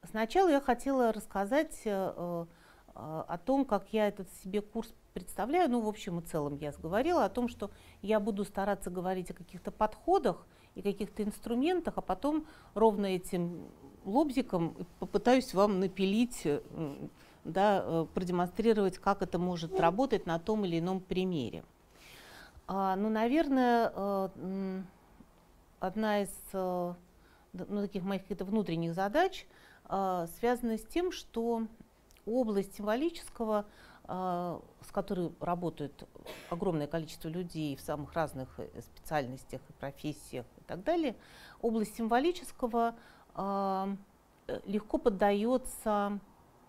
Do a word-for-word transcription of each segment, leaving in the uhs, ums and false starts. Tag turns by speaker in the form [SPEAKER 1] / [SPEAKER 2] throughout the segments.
[SPEAKER 1] Сначала я хотела рассказать э, о том, как я этот себе курс представляю. Ну, в общем и целом я говорила о том, что я буду стараться говорить о каких-то подходах и каких-то инструментах, а потом ровно этим лобзиком попытаюсь вам напилить, да, продемонстрировать, как это может работать на том или ином примере. А, ну, наверное, одна из ну, таких моих каких-то внутренних задач связана с тем, что область символического, с которой работает огромное количество людей в самых разных специальностях и профессиях и так далее, область символического легко поддается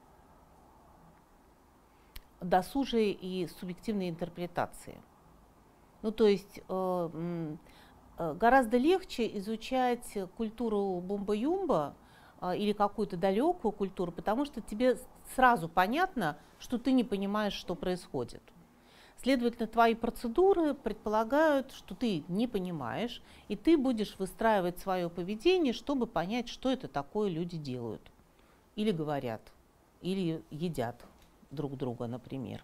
[SPEAKER 1] досужей и субъективной интерпретации. Ну, то есть гораздо легче изучать культуру бумба-юмба или какую-то далекую культуру, потому что тебе сразу понятно, что ты не понимаешь, что происходит. Следовательно, твои процедуры предполагают, что ты не понимаешь, и ты будешь выстраивать свое поведение, чтобы понять, что это такое люди делают, или говорят, или едят друг друга, например.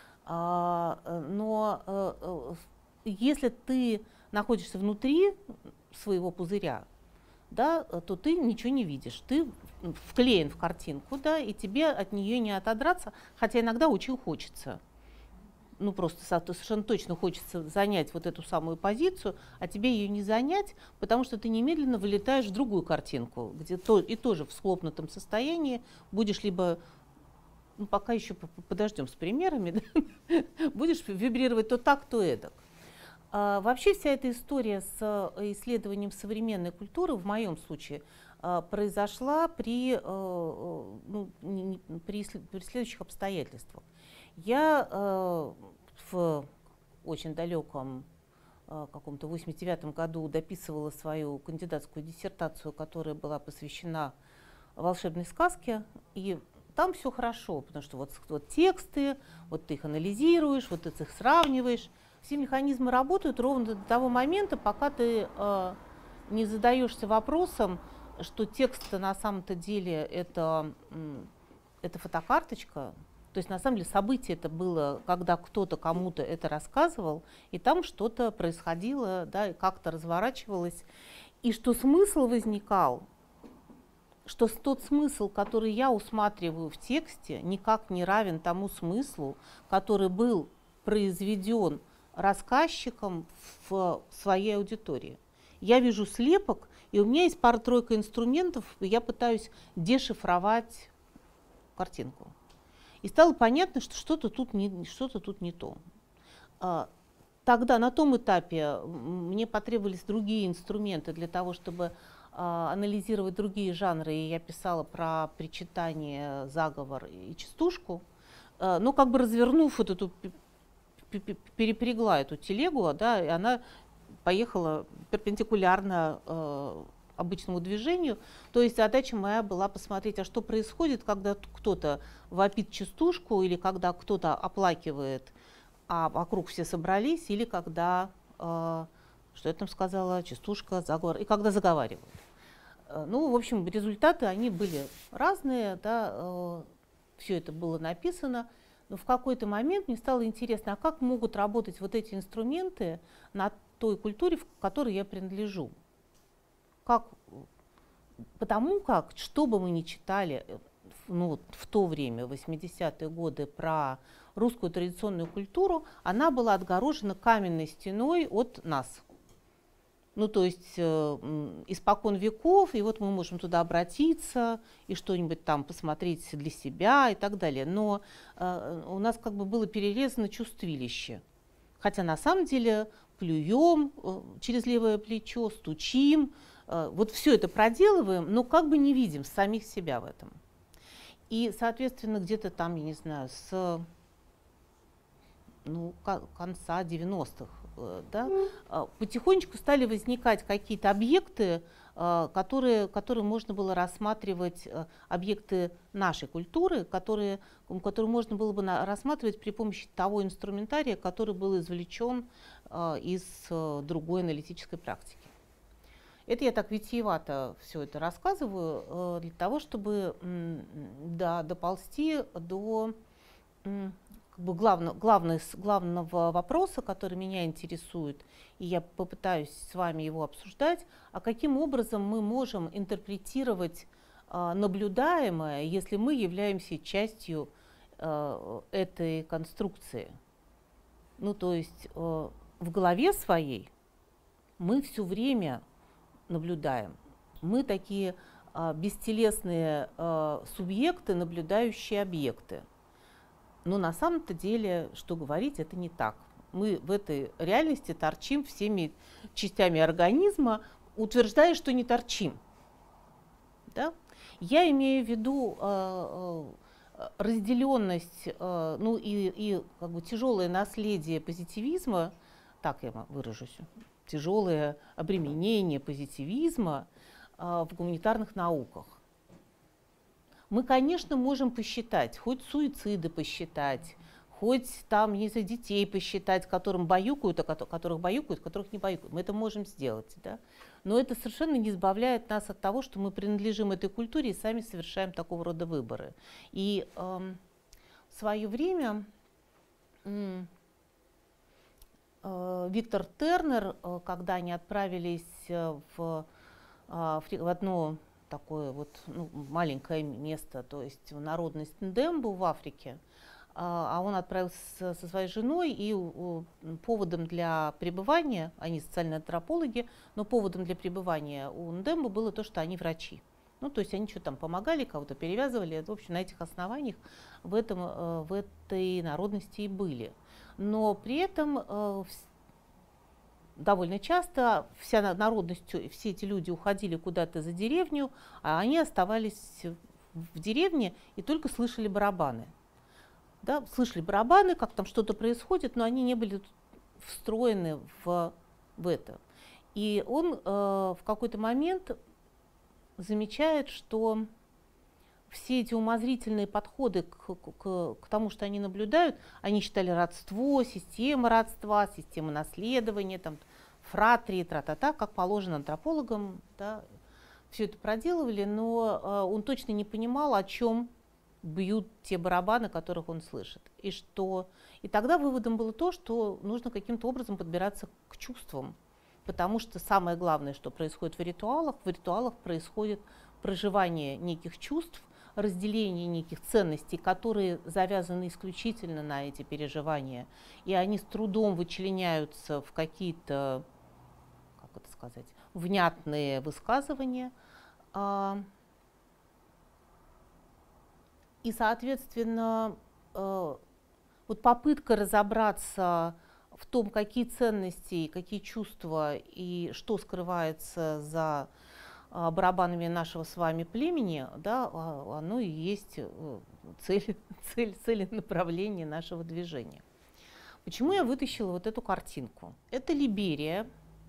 [SPEAKER 1] Но если ты находишься внутри своего пузыря, да, то ты ничего не видишь, ты вклеен в картинку, да, и тебе от нее не отодраться, хотя иногда очень хочется. Ну, просто совершенно точно хочется занять вот эту самую позицию, а тебе ее не занять, потому что ты немедленно вылетаешь в другую картинку, где то, и тоже в схлопнутом состоянии будешь либо, ну, пока еще подождем с примерами, да, будешь вибрировать то так, то эдак. А, вообще вся эта история с исследованием современной культуры, в моем случае, а, произошла при, а, ну, не, при, при следующих обстоятельствах. Я а, в очень далеком а, каком-то восемьдесят девятом году дописывала свою кандидатскую диссертацию, которая была посвящена волшебной сказке, и там все хорошо, потому что вот, вот тексты, вот ты их анализируешь, вот ты их сравниваешь. Все механизмы работают ровно до того момента, пока ты э, не задаешься вопросом, что текст на самом-то деле это, это фотокарточка. То есть на самом деле событие это было, когда кто-то кому-то это рассказывал, и там что-то происходило, да, и как-то разворачивалось. И что смысл возникал, что тот смысл, который я усматриваю в тексте, никак не равен тому смыслу, который был произведен рассказчиком в своей аудитории. Я вижу слепок, и у меня есть пара-тройка инструментов, и я пытаюсь дешифровать картинку. И стало понятно, что что-то тут не, что-то тут не то. Тогда, на том этапе, мне потребовались другие инструменты для того, чтобы анализировать другие жанры, и я писала про причитание, заговор и частушку, но как бы развернув вот эту перепрягла эту телегу, да, и она поехала перпендикулярно э, обычному движению. То есть задача моя была посмотреть, а что происходит, когда кто-то вопит частушку, или когда кто-то оплакивает, а вокруг все собрались, или когда, э, что я там сказала, частушка, заговор, и когда заговаривают. Э, ну, в общем, результаты, они были разные, да, э, все это было написано. Но в какой-то момент мне стало интересно, а как могут работать вот эти инструменты на той культуре, в которой я принадлежу. Как? Потому как, что бы мы ни читали, ну, в то время, в восьмидесятые годы, про русскую традиционную культуру, она была отгорожена каменной стеной от нас. Ну, то есть э, испокон веков, и вот мы можем туда обратиться и что-нибудь там посмотреть для себя и так далее. Но э, у нас как бы было перерезано чувствилище. Хотя на самом деле плюем э, через левое плечо, стучим, э, вот все это проделываем, но как бы не видим самих себя в этом. И, соответственно, где-то там, я не знаю, с ну, конца девяностых, да, потихонечку стали возникать какие-то объекты, которые, которые можно было рассматривать, объекты нашей культуры, которые, которые можно было бы рассматривать при помощи того инструментария, который был извлечен из другой аналитической практики. Это я так витиевато все это рассказываю, для того, чтобы да, доползти до как бы главного, главного, главного вопроса, который меня интересует, и я попытаюсь с вами его обсуждать, а каким образом мы можем интерпретировать наблюдаемое, если мы являемся частью этой конструкции. Ну, то есть в голове своей мы все время наблюдаем. Мы такие а, бестелесные а, субъекты, наблюдающие объекты. Но на самом-то деле, что говорить, это не так. Мы в этой реальности торчим всеми частями организма, утверждая, что не торчим. Да? Я имею в виду а, а, разделенность, а, ну и, и как бы тяжелое наследие позитивизма, так я выражусь, тяжелое обременение позитивизма а, в гуманитарных науках. Мы, конечно, можем посчитать, хоть суициды посчитать, хоть там, не знаю, детей посчитать, которым баюкают, а которых баюкают, которых не баюкают. Мы это можем сделать, да? Но это совершенно не избавляет нас от того, что мы принадлежим этой культуре и сами совершаем такого рода выборы. И э, в свое время э, Виктор Тернер, когда они отправились в, в одно такое вот, ну, маленькое место, то есть в народность Ndembu в Африке, а он отправился со своей женой, и поводом для пребывания, они социальные антропологи, но поводом для пребывания у Ndembu было то, что они врачи. Ну, то есть они что-то там помогали, кого-то перевязывали, в общем, на этих основаниях в, этом, в этой народности и были. Но при этом э, довольно часто вся народность, все эти люди уходили куда-то за деревню, а они оставались в деревне и только слышали барабаны. Да, слышали барабаны, как там что-то происходит, но они не были встроены в, в это. И он э, в какой-то момент замечает, что все эти умозрительные подходы к, к, к тому, что они наблюдают, они считали родство, система родства, система наследования, там, фратрии, тра-та-та, как положено антропологам, да, все это проделывали, но э, он точно не понимал, о чем бьют те барабаны, которых он слышит. И, что, и тогда выводом было то, что нужно каким-то образом подбираться к чувствам, потому что самое главное, что происходит в ритуалах, в ритуалах происходит проживание неких чувств, разделение неких ценностей, которые завязаны исключительно на эти переживания, и они с трудом вычленяются в какие-то, как это сказать, внятные высказывания. И, соответственно, вот попытка разобраться в том, какие ценности, какие чувства и что скрывается за барабанами нашего с вами племени, да, оно и есть цель, цель, цель направления нашего движения. Почему я вытащила вот эту картинку? Это Либерия,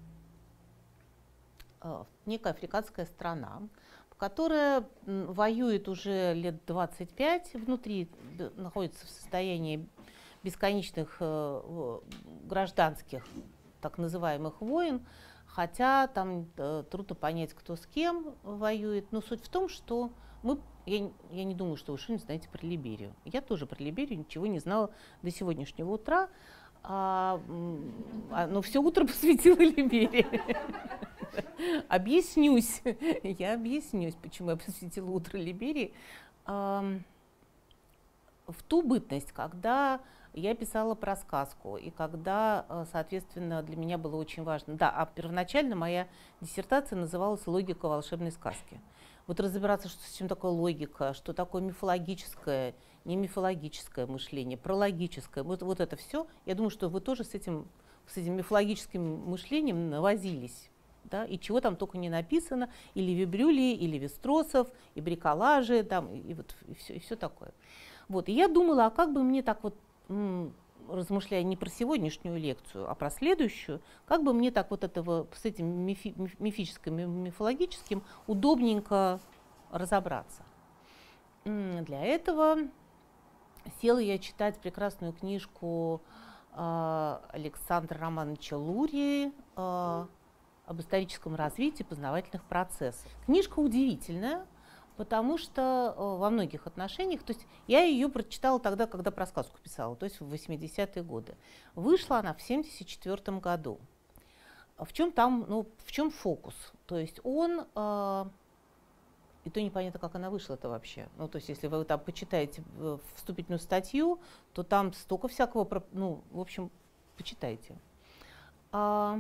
[SPEAKER 1] некая африканская страна, которая воюет уже лет двадцать пять, внутри находится в состоянии бесконечных гражданских так называемых войн, хотя там э, трудно понять, кто с кем воюет. Но суть в том, что мы, я, я не думаю, что вы что-нибудь знаете про Либерию. Я тоже про Либерию ничего не знала до сегодняшнего утра, а, а, но все утро посвятила Либерии. Объяснюсь, я объяснюсь, почему я посвятила утро Либерии. В ту бытность, когда я писала про сказку, и когда, соответственно, для меня было очень важно. Да, а первоначально моя диссертация называлась «Логика волшебной сказки». Вот разбираться, что, с чем такое логика, что такое мифологическое, не мифологическое мышление, прологическое, вот, вот это все. Я думаю, что вы тоже с этим, с этим мифологическим мышлением навозились. Да, и чего там только не написано, и Леви-Брюлли, и Леви-Стросов, и бриколажи, там, и, и, вот, и, все, и все такое. Вот, и я думала, а как бы мне так вот, м, размышляя не про сегодняшнюю лекцию, а про следующую, как бы мне так вот этого, с этим мифи, мифическим, мифологическим удобненько разобраться. М, для этого села я читать прекрасную книжку э, Александра Романовича Лурии, э, об историческом развитии познавательных процессов. Книжка удивительная, потому что во многих отношениях, то есть я ее прочитала тогда, когда про сказку писала, то есть в восьмидесятые годы. Вышла она в семьдесят четвёртом году. В чем там, ну, в чем фокус? То есть он, э, и то непонятно, как она вышла-то вообще. Ну, то есть если вы там почитаете вступительную статью, то там столько всякого, ну, в общем, почитайте. А,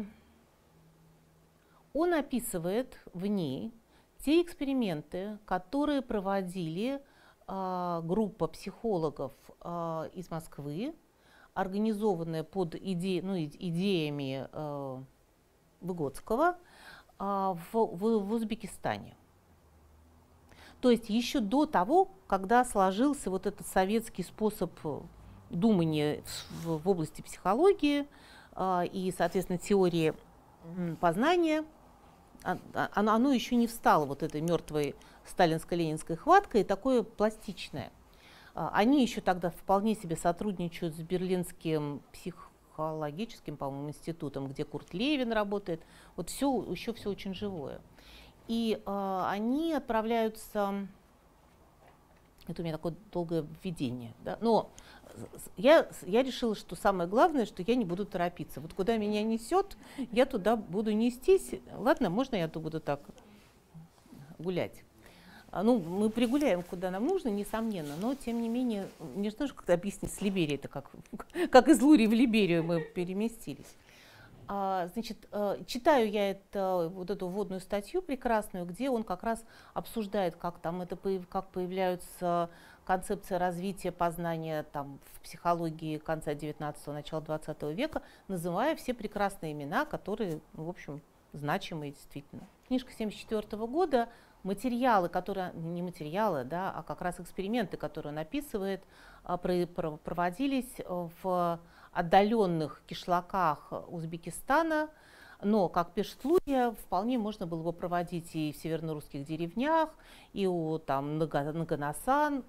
[SPEAKER 1] он описывает в ней те эксперименты, которые проводили э, группа психологов э, из Москвы, организованная под иде, ну, идеями э, Выгодского э, в, в, в Узбекистане. То есть еще до того, когда сложился вот этот советский способ думания в, в области психологии э, и, соответственно, теории познания, Оно, оно еще не встало вот этой мертвой сталинско-ленинской хваткой, такое пластичное. Они еще тогда вполне себе сотрудничают с Берлинским психологическим, по-моему, институтом, где Курт Левин работает. Вот все, еще все очень живое. И э, они отправляются, это у меня такое долгое введение, да? Но я, я решила, что самое главное, что я не буду торопиться. Вот куда меня несет, я туда буду нестись. Ладно, можно я тут буду так гулять? Ну, мы пригуляем, куда нам нужно, несомненно, но, тем не менее, мне же нужно как-то объяснить с Либерией, это как, как из Лурии в Либерию мы переместились. А, значит, читаю я это, вот эту вводную статью прекрасную, где он как раз обсуждает, как, там это, как появляются концепция развития познания там, в психологии конца девятнадцатого, начала двадцатого века, называя все прекрасные имена, которые, ну, в общем, значимые действительно. Книжка семьдесят четвёртого года, материалы, которые, не материалы, да, а как раз эксперименты, которые он описывает, проводились в отдаленных кишлаках Узбекистана, но, как пишет Лурия, вполне можно было бы проводить и в северно-русских деревнях, и у там, Наганасан.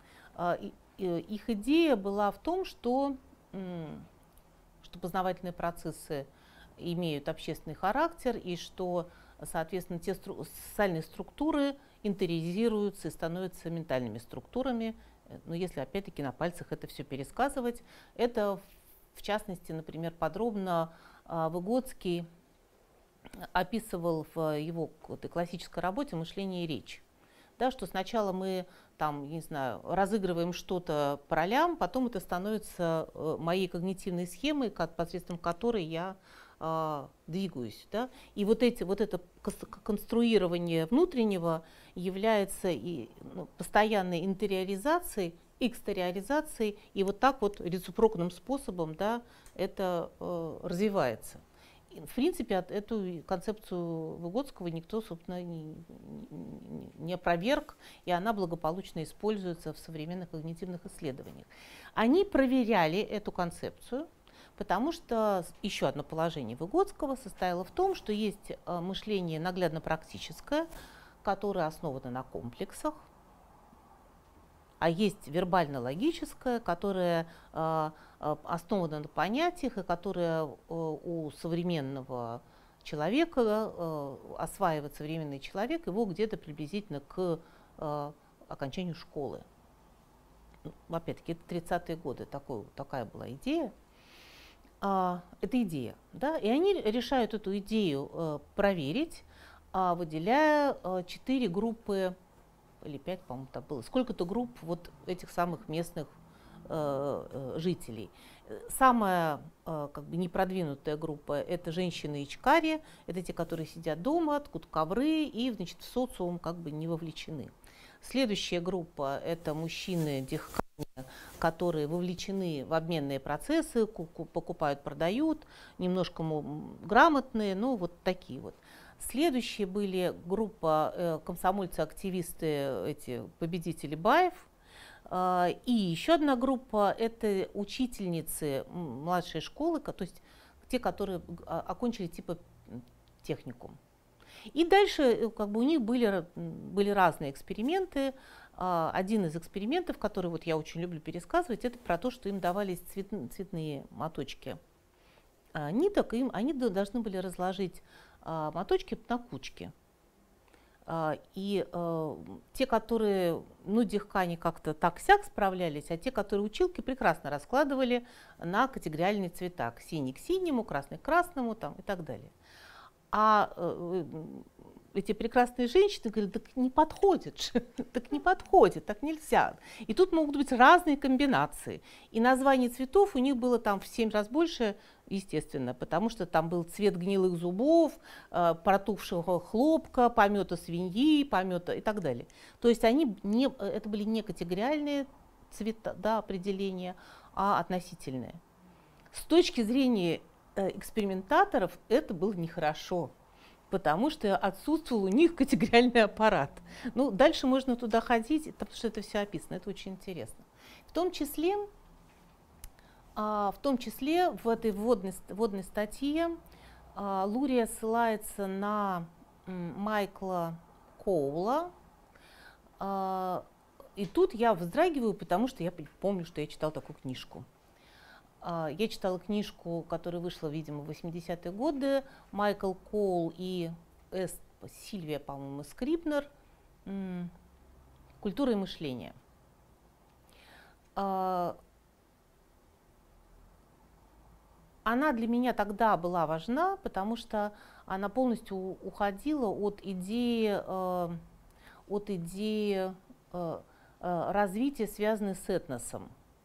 [SPEAKER 1] Их идея была в том, что, что познавательные процессы имеют общественный характер, и что, соответственно, те стру- социальные структуры интериоризируются и становятся ментальными структурами. Но если, опять-таки, на пальцах это все пересказывать, это, в частности, например, подробно Выгодский описывал в его классической работе «Мышление и речь». Да, что сначала мы там, не знаю, разыгрываем что-то по ролям, потом это становится моей когнитивной схемой, как, посредством которой я э, двигаюсь. Да? И вот, эти, вот это конструирование внутреннего является и, ну, постоянной интериоризацией, экстериоризацией, и вот так вот рецепрокным способом, да, это э, развивается. В принципе, эту концепцию Выгодского никто, собственно, не, не, не опроверг, и она благополучно используется в современных когнитивных исследованиях. Они проверяли эту концепцию, потому что еще одно положение Выгодского состояло в том, что есть мышление наглядно-практическое, которое основано на комплексах, а есть вербально-логическое, которое э, основано на понятиях, и которое э, у современного человека, э, осваивает современный человек, его где-то приблизительно к э, окончанию школы. Опять-таки, это тридцатые годы, такой, такая была идея. А, это идея, да? И они решают эту идею э, проверить, э, выделяя э, четыре группы, или пять, по-моему, там было, сколько-то групп вот этих самых местных э, жителей. Самая э, как бы непродвинутая группа – это женщины ичкари, это те, которые сидят дома, ткут ковры и, значит, в социум как бы не вовлечены. Следующая группа – это мужчины-дихкани, которые вовлечены в обменные процессы, покупают, продают, немножко грамотные, ну вот такие вот. Следующие были группа э, комсомольцы-активисты, эти победители Баев. Э, и еще одна группа – это учительницы младшей школы, то есть те, которые окончили типа техникум. И дальше как бы у них были, были разные эксперименты. Э, один из экспериментов, который вот я очень люблю пересказывать, это про то, что им давались цвет, цветные моточки э, ниток, и им, они должны были разложить а, моточки на кучке. А, и а, те, которые, ну, дихка они как-то так-сяк справлялись, а те, которые училки, прекрасно раскладывали на категориальные цвета. Синий к синему, красный к красному там, и так далее. А э, эти прекрасные женщины говорят, так не подходит, так не подходит, так нельзя. И тут могут быть разные комбинации. И название цветов у них было там в семь раз больше, естественно, потому что там был цвет гнилых зубов, э, протухшего хлопка, помета свиньи, помета и так далее. То есть они не, это были не категориальные цвета, да, определения, а относительные. С точки зрения экспериментаторов это было нехорошо, потому что отсутствовал у них категориальный аппарат. Ну, дальше можно туда ходить, потому что это все описано, это очень интересно. В том числе, в том числе в этой вводной, вводной статье Лурия ссылается на Майкла Коула. И тут я вздрагиваю, потому что я помню, что я читала такую книжку. Я читала книжку, которая вышла, видимо, в восьмидесятые годы. Майкл Коул и С. Сильвия, по-моему, Скрибнер. «Культура и мышление». Она для меня тогда была важна, потому что она полностью уходила от идеи, от идеи развития, связанной с этносом.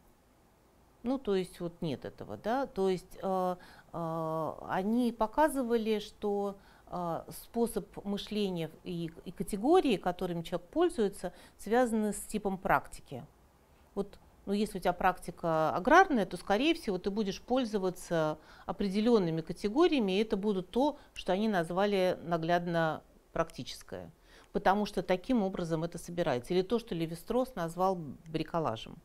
[SPEAKER 1] Ну, то есть вот нет этого, да, то есть э, э, они показывали, что э, способ мышления и, и категории, которыми человек пользуется, связаны с типом практики. Вот, ну, если у тебя практика аграрная, то, скорее всего, ты будешь пользоваться определенными категориями, и это будут то, что они назвали наглядно практическое, потому что таким образом это собирается. Или то, что Леви-Стросс назвал бриколажем.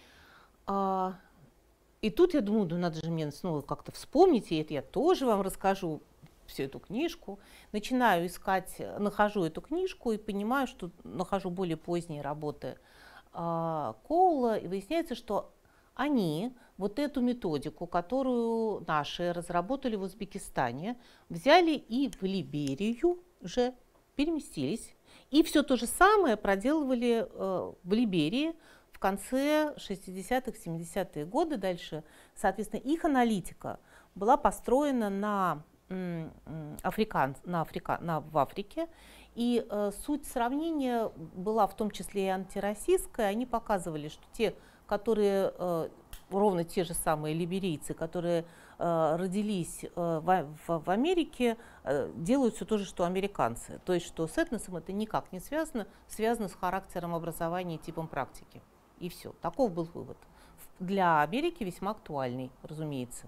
[SPEAKER 1] А, И тут я думаю, ну надо же мне снова как-то вспомнить, и это я тоже вам расскажу всю эту книжку. Начинаю искать, нахожу эту книжку и понимаю, что нахожу более поздние работы э, Коула, и выясняется, что они вот эту методику, которую наши разработали в Узбекистане, взяли и в Либерию же переместились, и все то же самое проделывали э, в Либерии, в конце шестидесятых, семидесятых годы. Дальше, соответственно, их аналитика была построена на, африкан, на, Африка, на в Африке, и э, суть сравнения была в том числе и антироссийская. Они показывали, что те, которые э, ровно те же самые либерийцы, которые э, родились э, в, в, в Америке, э, делают все то же, что американцы. То есть, что с этносом это никак не связано, связано с характером образования и типом практики. И все. Таков был вывод. Для Америки весьма актуальный, разумеется.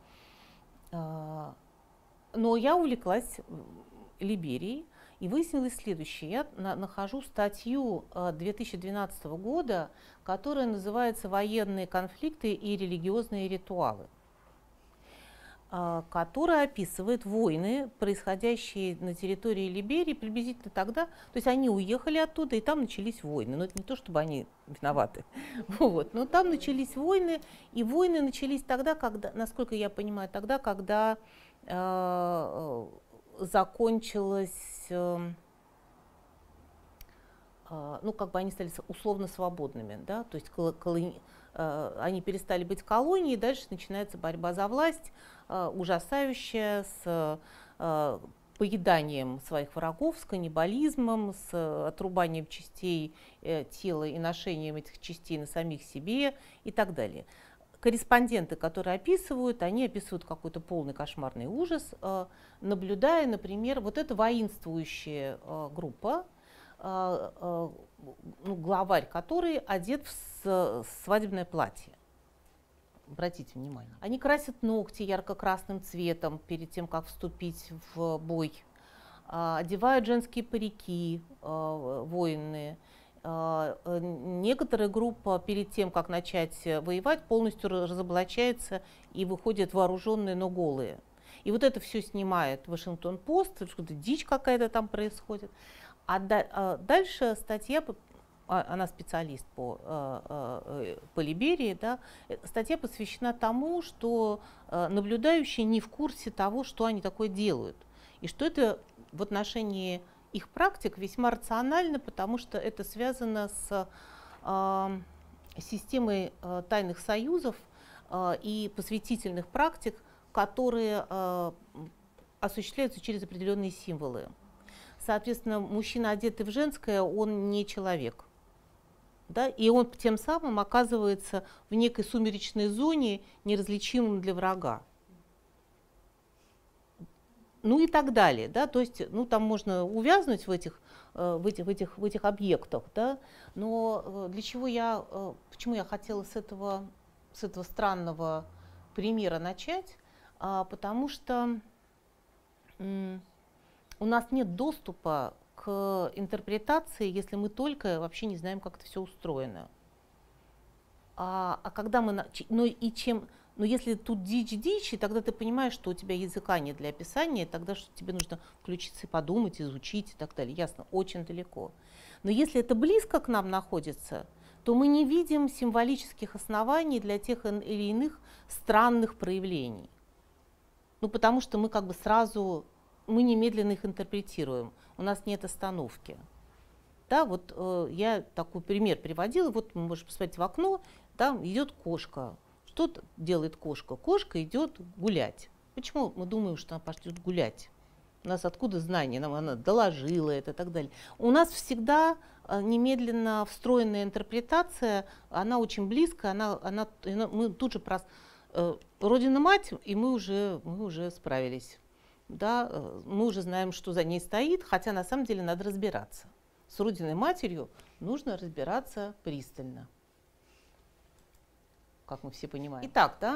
[SPEAKER 1] Да? Но я увлеклась Либерией и выяснилось следующее. Я на, нахожу статью две тысячи двенадцатого года, которая называется «Военные конфликты и религиозные ритуалы», которая описывает войны, происходящие на территории Либерии приблизительно тогда. То есть они уехали оттуда, и там начались войны. Но это не то, чтобы они виноваты. Вот. Но там начались войны, и войны начались тогда, когда, насколько я понимаю, тогда, когда э, закончилось, э, э, ну, как бы они стали условно свободными, да, то есть колони, э, они перестали быть колонией, и дальше начинается борьба за власть, э, ужасающая, с э, поеданием своих врагов, с каннибализмом, с отрубанием частей э, тела и ношением этих частей на самих себе и так далее. Корреспонденты, которые описывают, они описывают какой-то полный кошмарный ужас, э, наблюдая, например, вот эта воинствующая э, группа, э, э, ну, главарь которой одет в свадебное платье. Обратите внимание. Они красят ногти ярко-красным цветом перед тем, как вступить в бой, э, одевают женские парики э, военные. Некоторая группа перед тем, как начать воевать, полностью разоблачается и выходят вооруженные, но голые. И вот это все снимает Вашингтон-Пост, что-то дичь какая-то там происходит. А дальше статья, она специалист по, по Либерии, да, статья посвящена тому, что наблюдающие не в курсе того, что они такое делают. и что это в отношении их практик весьма рационально, потому что это связано с э, системой э, тайных союзов э, и посвятительных практик, которые э, осуществляются через определенные символы. Соответственно, мужчина, одетый в женское, он не человек. Да? И он тем самым оказывается в некой сумеречной зоне, неразличимым для врага. Ну и так далее. Да? То есть, ну, там можно увязнуть в этих, в этих, в этих, в этих объектах. Да? Но для чего я, почему я хотела с этого, с этого странного примера начать? Потому что у нас нет доступа к интерпретации, если мы только вообще не знаем, как это все устроено. А, а когда мы, ну и чем, ну если тут дичь-дичь, тогда ты понимаешь, что у тебя языка нет для описания, тогда что тебе нужно включиться и подумать, изучить и так далее. Ясно, очень далеко. Но если это близко к нам находится, то мы не видим символических оснований для тех или иных странных проявлений. Ну потому что мы как бы сразу, мы немедленно их интерпретируем. У нас нет остановки. Да, вот э, я такой пример приводила. Вот мы можем посмотреть в окно, там идет кошка. Что делает кошка? Кошка идет гулять. Почему мы думаем, что она пойдет гулять? У нас откуда знание? Нам она доложила это и так далее. У нас всегда э, немедленно встроенная интерпретация, она очень близкая, она, она, мы тут же про э, Родина-мать, и мы уже, мы уже справились. Да, мы уже знаем, что за ней стоит, хотя на самом деле надо разбираться. С Родиной-матерью нужно разбираться пристально, как мы все понимаем. Итак, да,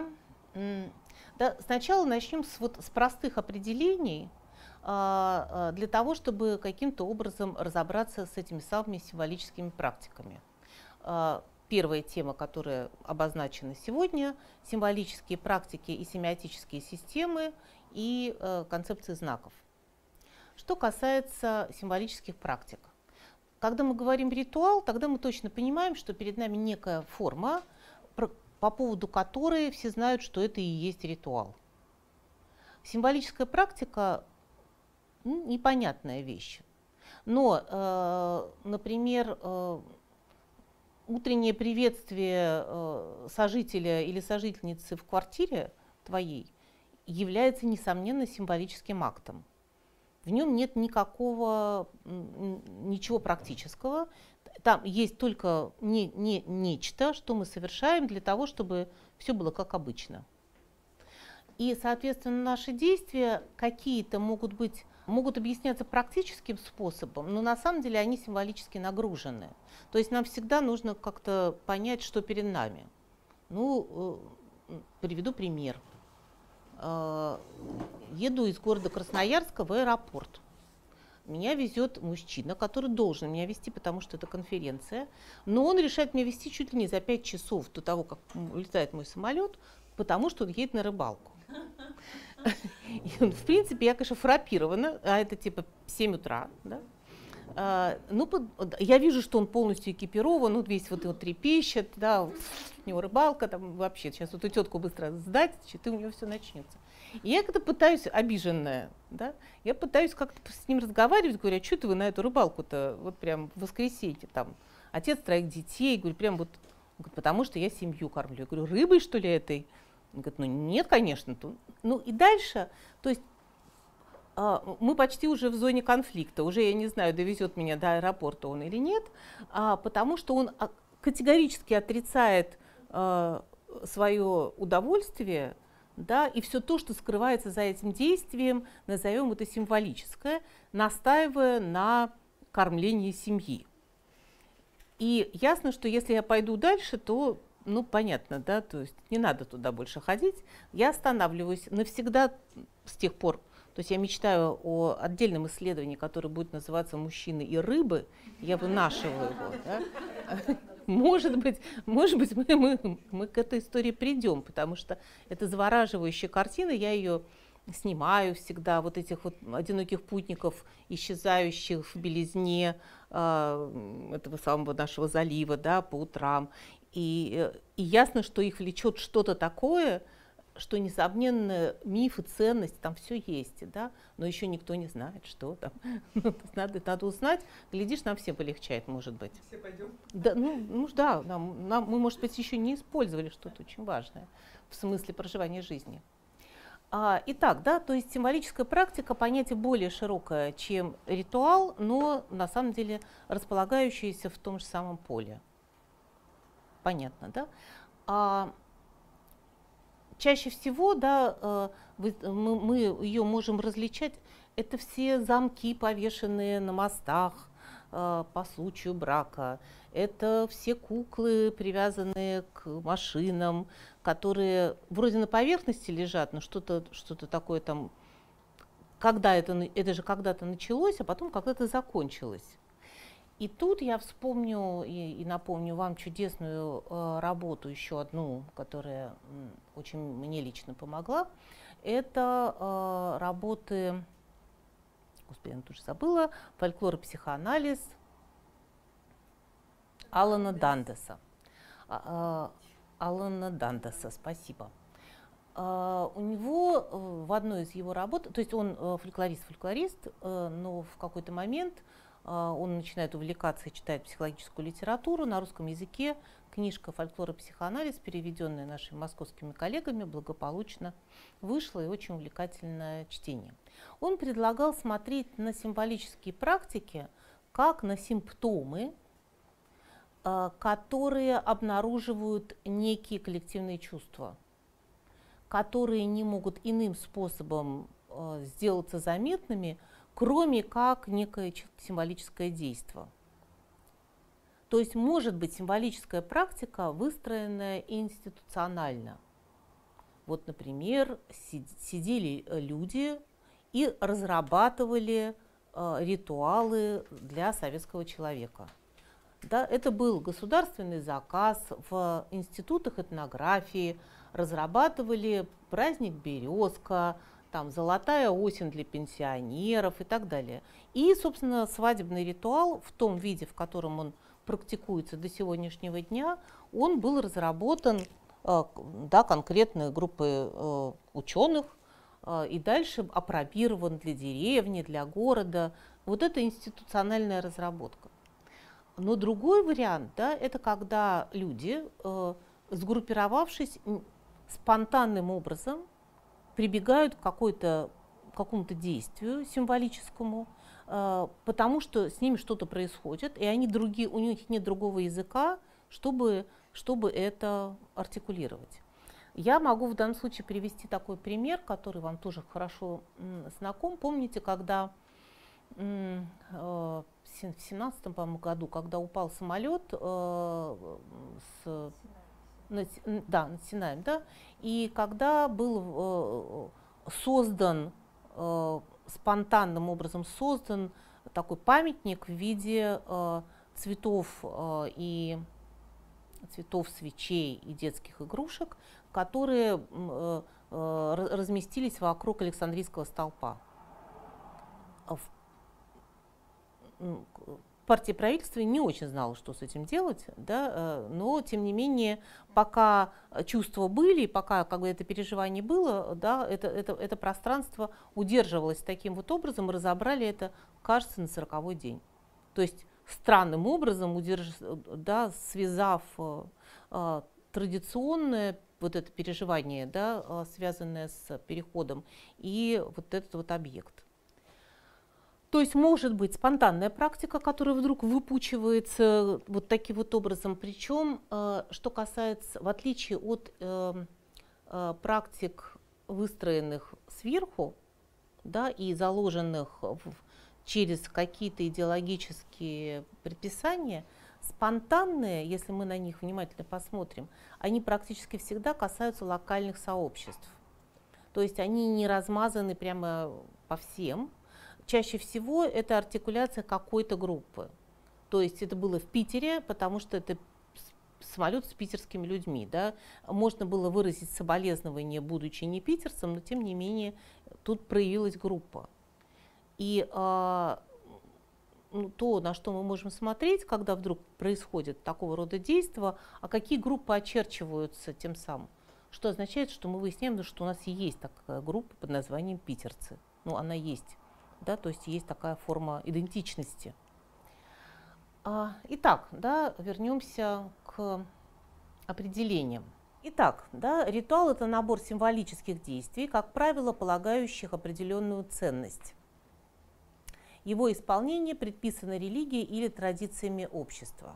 [SPEAKER 1] да, сначала начнем с, вот, с простых определений а, для того, чтобы каким-то образом разобраться с этими самыми символическими практиками. А, первая тема, которая обозначена сегодня, символические практики и семиотические системы и э, концепции знаков. Что касается символических практик. Когда мы говорим ритуал, тогда мы точно понимаем, что перед нами некая форма, по поводу которой все знают, что это и есть ритуал. Символическая практика ну, непонятная вещь. Но, э, например, э, утреннее приветствие э, сожителя или сожительницы в квартире твоей является, несомненно, символическим актом. В нем нет никакого, ничего практического. Там есть только не, не, нечто, что мы совершаем для того, чтобы все было как обычно. И, соответственно, наши действия какие-то могут быть, могут объясняться практическим способом, но на самом деле они символически нагружены. То есть нам всегда нужно как-то понять, что перед нами. Ну, приведу пример. Еду из города Красноярска в аэропорт. Меня везет мужчина, который должен меня везти, потому что это конференция. Но он решает меня везти чуть ли не за пять часов до того, как улетает мой самолет, потому что он едет на рыбалку. И, в принципе, я, конечно, фрапирована, а это типа семь утра. Да? А, ну, я вижу, что он полностью экипирован, он весь вот его трепещет, да, у него рыбалка, там вообще, сейчас вот эту тетку быстро сдать, и у него все начнется. И я как-то пытаюсь, обиженная, да, я пытаюсь как-то с ним разговаривать, говорю, а что ты вы на эту рыбалку-то, вот прям в воскресенье, там, отец троих детей, говорю, прям вот, он говорит, потому что я семью кормлю. Я говорю, рыбой, что ли, этой? Он говорит, ну нет, конечно. Ну и дальше, то есть мы почти уже в зоне конфликта, уже я не знаю, довезет меня до аэропорта он или нет, потому что он категорически отрицает свое удовольствие, да, и все то, что скрывается за этим действием, назовем это символическое, настаивая на кормлении семьи. И ясно, что если я пойду дальше, то, ну, понятно, да, то есть не надо туда больше ходить. Я останавливаюсь навсегда с тех пор. То есть я мечтаю о отдельном исследовании, которое будет называться «Мужчины и рыбы». Я вынашиваю его. Да? Может быть, может быть мы, мы, мы к этой истории придем, потому что это завораживающая картина, я ее снимаю всегда, вот этих вот одиноких путников, исчезающих в белизне э, этого самого нашего залива, да, по утрам. И, и ясно, что их влечет что-то такое, что, несомненно, миф и ценность там все есть, да, но еще никто не знает, что там. надо, надо узнать, глядишь, нам всем полегчает, может быть.
[SPEAKER 2] Все пойдем.
[SPEAKER 1] Да, ну, ну да, нам, нам, мы, может быть, еще не использовали что-то очень важное в смысле проживания жизни. А, итак, да, то есть символическая практика — понятие более широкое, чем ритуал, но на самом деле располагающееся в том же самом поле. Понятно, да? А, чаще всего, да, мы, мы ее можем различать. Это все замки, повешенные на мостах по случаю брака. Это все куклы, привязанные к машинам, которые вроде на поверхности лежат, но что-то что-то такое там, когда это, это же когда-то началось, а потом когда-то закончилось. И тут я вспомню и, и напомню вам чудесную э, работу, еще одну, которая м, очень мне лично помогла. Это э, работы, господи, я тоже забыла, «Фольклор и психоанализ» Алана Дандеса. А, э, Алана Дандеса, спасибо. Uh, у него uh, в одной из его работ, то есть он uh, фольклорист-фольклорист, uh, но в какой-то момент uh, он начинает увлекаться и читает психологическую литературу на русском языке. Книжка «Фольклор и психоанализ», переведенная нашими московскими коллегами, благополучно вышла, и очень увлекательное чтение. Он предлагал смотреть на символические практики как на симптомы, uh, которые обнаруживают некие коллективные чувства, которые не могут иным способом э, сделаться заметными, кроме как некое символическое действие. То есть может быть символическая практика, выстроенная институционально. Вот, например, сидели люди и разрабатывали э, ритуалы для советского человека. Да, это был государственный заказ. В институтах этнографии разрабатывали праздник «Березка», там, «Золотая осень» для пенсионеров и так далее. И, собственно, свадебный ритуал в том виде, в котором он практикуется до сегодняшнего дня, он был разработан э, да, конкретной группой э, ученых э, и дальше апробирован для деревни, для города. Вот это институциональная разработка. Но другой вариант, да, это когда люди, э, сгруппировавшись, спонтанным образом прибегают к какой-то, какому-то действию символическому, э, потому что с ними что-то происходит, и они другие, у них нет другого языка, чтобы, чтобы это артикулировать. Я могу в данном случае привести такой пример, который вам тоже хорошо м, знаком. Помните, когда м, э, в семнадцатом, по-моему, году, когда упал самолет э, с, над, да, над Синаем, да, и когда был э, создан, э, спонтанным образом создан такой памятник в виде э, цветов э, и цветов, свечей и детских игрушек, которые э, э, разместились вокруг Александрийского столпа. Партия правительства не очень знала, что с этим делать, да, но тем не менее, пока чувства были, пока как бы, это переживание было, да, это, это, это пространство удерживалось таким вот образом, разобрали это, кажется, на сороковой день. То есть странным образом, удерж... да, связав э, традиционное вот это переживание, да, связанное с переходом, и вот этот вот объект. То есть может быть спонтанная практика, которая вдруг выпучивается вот таким вот образом. Причем, э, что касается, в отличие от э, э, практик, выстроенных сверху, да, и заложенных в, через какие-то идеологические предписания, спонтанные, если мы на них внимательно посмотрим, они практически всегда касаются локальных сообществ. То есть они не размазаны прямо по всем. Чаще всего это артикуляция какой-то группы. То есть это было в Питере, потому что это самолет с питерскими людьми. Да? Можно было выразить соболезнование, будучи не питерцем, но тем не менее тут проявилась группа. И а, ну, то, на что мы можем смотреть, когда вдруг происходит такого рода действия, а какие группы очерчиваются тем самым, что означает, что мы выясняем, что у нас есть такая группа под названием питерцы. Ну, она есть, да, то есть есть такая форма идентичности. А, итак, да, вернемся к определениям. Итак, да, ритуал – это набор символических действий, как правило, полагающих определенную ценность. Его исполнение предписано религией или традициями общества.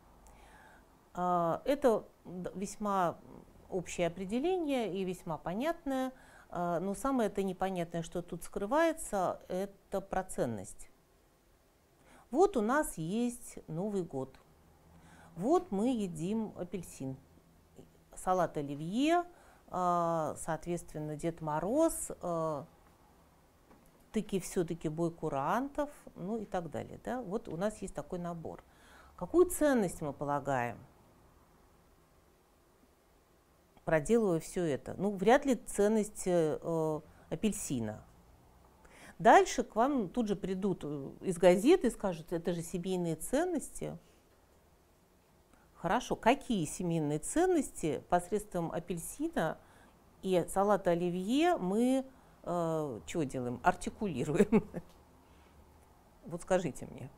[SPEAKER 1] Это весьма общее определение и весьма понятное, но самое это непонятное, что тут скрывается, это про ценность. Вот у нас есть Новый год, вот мы едим апельсин, салат оливье, соответственно, Дед Мороз, тыки все-таки бой курантов, ну и так далее. Да? Вот у нас есть такой набор. Какую ценность мы полагаем, проделывая все это? Ну, вряд ли ценность э, апельсина. Дальше к вам тут же придут из газеты и скажут, это же семейные ценности. Хорошо, какие семейные ценности посредством апельсина и салата оливье мы э, чего делаем? Артикулируем. Вот скажите мне.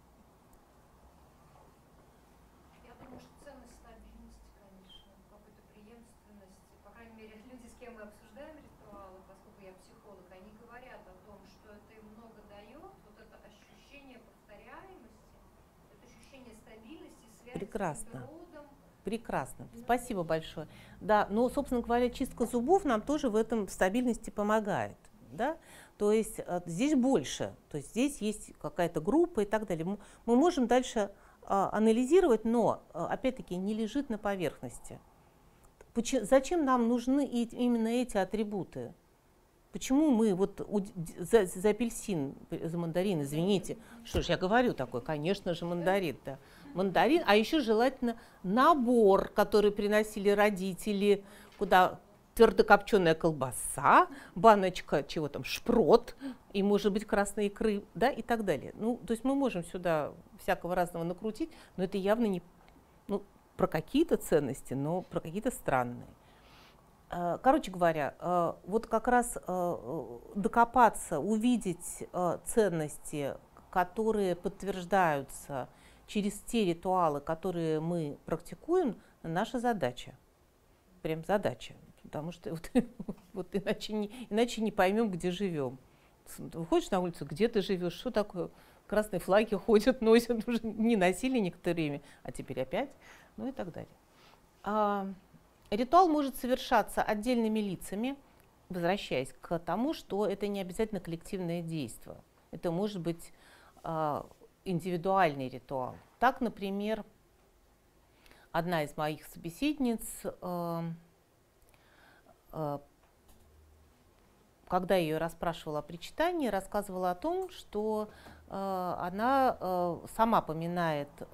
[SPEAKER 2] Я думаю, что ценность стабильности, конечно, какой-то преемственности. По крайней мере, люди, с кем мы обсуждаем ритуалы, поскольку я психолог, они говорят о том, что это им много дает, вот это ощущение повторяемости, это ощущение стабильности, связи
[SPEAKER 1] Прекрасно.
[SPEAKER 2] с природой.
[SPEAKER 1] Прекрасно. Спасибо большое. Да, но, собственно говоря, чистка зубов нам тоже в этом стабильности помогает. Да? То есть здесь больше, то есть здесь есть какая-то группа и так далее. Мы можем дальше а, анализировать, но, опять-таки, не лежит на поверхности. Почему, зачем нам нужны и, именно эти атрибуты? Почему мы вот у, за, за апельсин, за мандарин, извините, что ж я говорю такое, конечно же мандарин, да. Мандарин, а еще желательно набор, который приносили родители, куда твердокопченая колбаса, баночка чего там, шпрот, и может быть красной икры, да, и так далее. Ну, то есть мы можем сюда всякого разного накрутить, но это явно не ну, про какие-то ценности, но про какие-то странные. Короче говоря, вот как раз докопаться, увидеть ценности, которые подтверждаются через те ритуалы, которые мы практикуем, наша задача. Прям задача. Потому что вот, вот иначе, не, иначе не поймем, где живем. Выходишь на улицу, где ты живешь, что такое? Красные флаги ходят, носят, уже не носили некоторое время, а теперь опять, ну и так далее. А, ритуал может совершаться отдельными лицами, возвращаясь к тому, что это не обязательно коллективное действие. Это может быть а, индивидуальный ритуал. Так, например, одна из моих собеседниц, а, а, когда я ее расспрашивала о причитании, рассказывала о том, что э, она э, сама поминает э,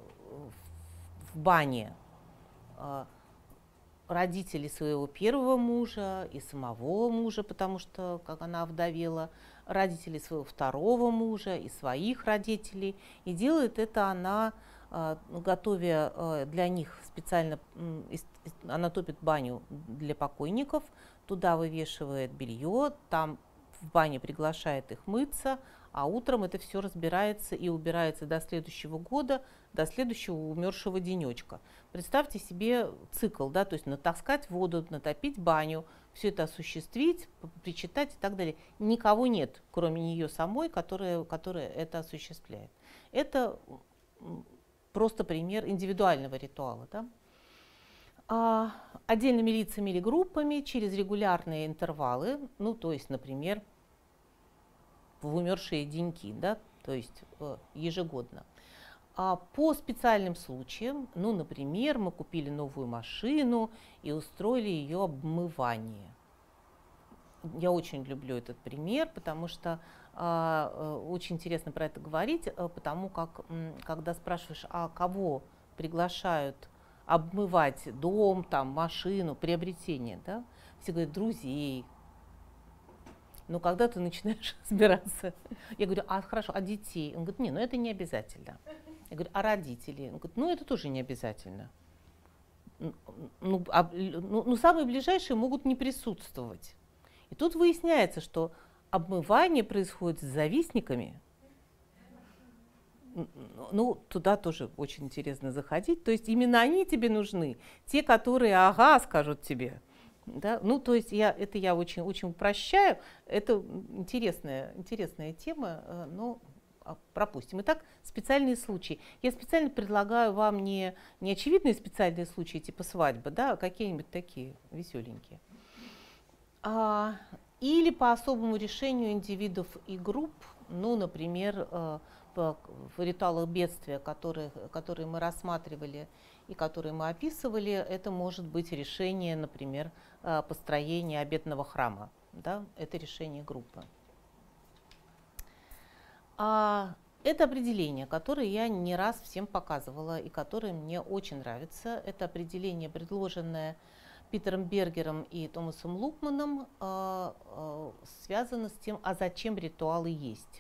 [SPEAKER 1] в бане э, родителей своего первого мужа и самого мужа, потому что, как она овдовела, родителей своего второго мужа и своих родителей. И делает это она, э, готовя э, для них специально, э, она топит баню для покойников, туда вывешивает белье, там в бане приглашает их мыться, а утром это все разбирается и убирается до следующего года, до следующего умершего денечка. Представьте себе цикл, да, то есть натаскать воду, натопить баню, все это осуществить, причитать и так далее. Никого нет, кроме нее самой, которая, которая это осуществляет. Это просто пример индивидуального ритуала. Да? А отдельными лицами или группами через регулярные интервалы, ну, то есть, например, в умершие деньки, да, то есть э, ежегодно. А по специальным случаям, ну, например, мы купили новую машину и устроили ее обмывание. Я очень люблю этот пример, потому что э, очень интересно про это говорить, э, потому как, э, когда спрашиваешь, а кого приглашают обмывать дом, там, машину, приобретение, да? Все говорят, друзей. Но когда ты начинаешь разбираться, я говорю, а хорошо, а детей? Он говорит, не, ну это не обязательно. Я говорю, а родителей? Он говорит, ну это тоже не обязательно. ну, а, ну, ну, самые ближайшие могут не присутствовать. И тут выясняется, что обмывание происходит с завистниками. Ну, туда тоже очень интересно заходить. То есть именно они тебе нужны, те, которые ага скажут тебе. Да? Ну, то есть я, это я очень, очень упрощаю. Это интересная, интересная тема, но пропустим. Итак, специальные случаи. Я специально предлагаю вам не, не очевидные специальные случаи типа свадьбы, да, а какие-нибудь такие веселенькие. А, или по особому решению индивидов и групп, ну, например, в ритуалах бедствия, которые, которые мы рассматривали и которые мы описывали, это может быть решение, например, построения обетного храма. Да? Это решение группы. А это определение, которое я не раз всем показывала и которое мне очень нравится. Это определение, предложенное Питером Бергером и Томасом Лукманом, связано с тем, а зачем ритуалы есть.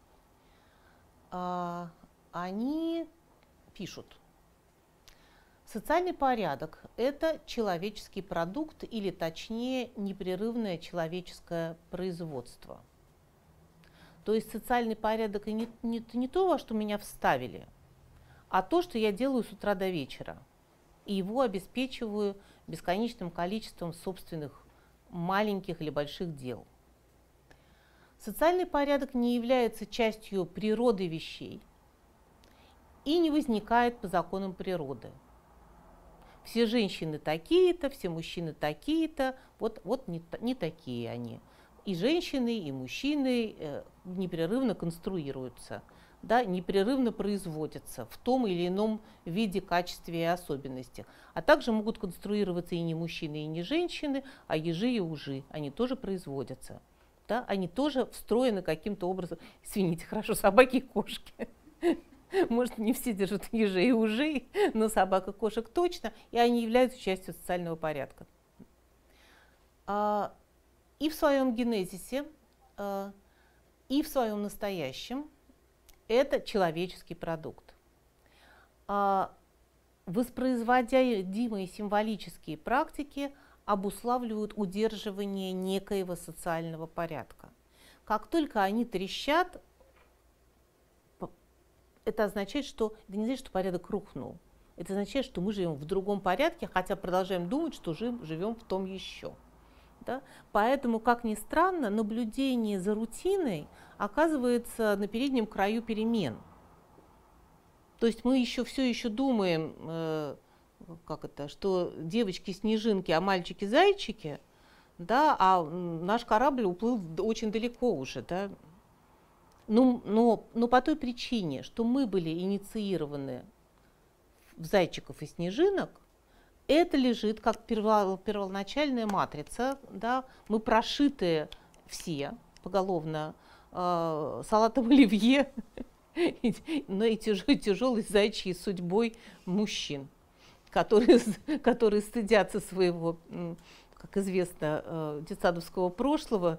[SPEAKER 1] Они пишут: социальный порядок – это человеческий продукт, или точнее непрерывное человеческое производство. То есть социальный порядок – не, не, не то, во что меня вставили, а то, что я делаю с утра до вечера. И его обеспечиваю бесконечным количеством собственных маленьких или больших дел. Социальный порядок не является частью природы вещей и не возникает по законам природы. Все женщины такие-то, все мужчины такие-то, вот, вот не, не такие они. И женщины, и мужчины э, непрерывно конструируются, да, непрерывно производятся в том или ином виде, качестве и особенностях. А также могут конструироваться и не мужчины, и не женщины, а ежи и ужи. Они тоже производятся. Да, они тоже встроены каким-то образом. Извините, хорошо, собаки и кошки. Может, не все держат ежей и ужей, но собак и кошек точно, и они являются частью социального порядка. И в своем генезисе, и в своем настоящем это человеческий продукт. Воспроизводимые символические практики обуславливают удерживание некоего социального порядка. Как только они трещат, это означает, что это не значит, что порядок рухнул. Это означает, что мы живем в другом порядке, хотя продолжаем думать, что живем в том еще. Да? Поэтому, как ни странно, наблюдение за рутиной оказывается на переднем краю перемен. То есть мы еще все еще думаем, э, как это, что девочки-снежинки, а мальчики-зайчики, да, а наш корабль уплыл очень далеко уже. Да? Но, но, но по той причине, что мы были инициированы в зайчиков и снежинок, это лежит как первоначальная матрица, да, мы прошиты все поголовно э, салатом оливье, но и тяжелой зайчьей судьбой мужчин, которые, которые стыдятся своего, как известно, детсадовского прошлого.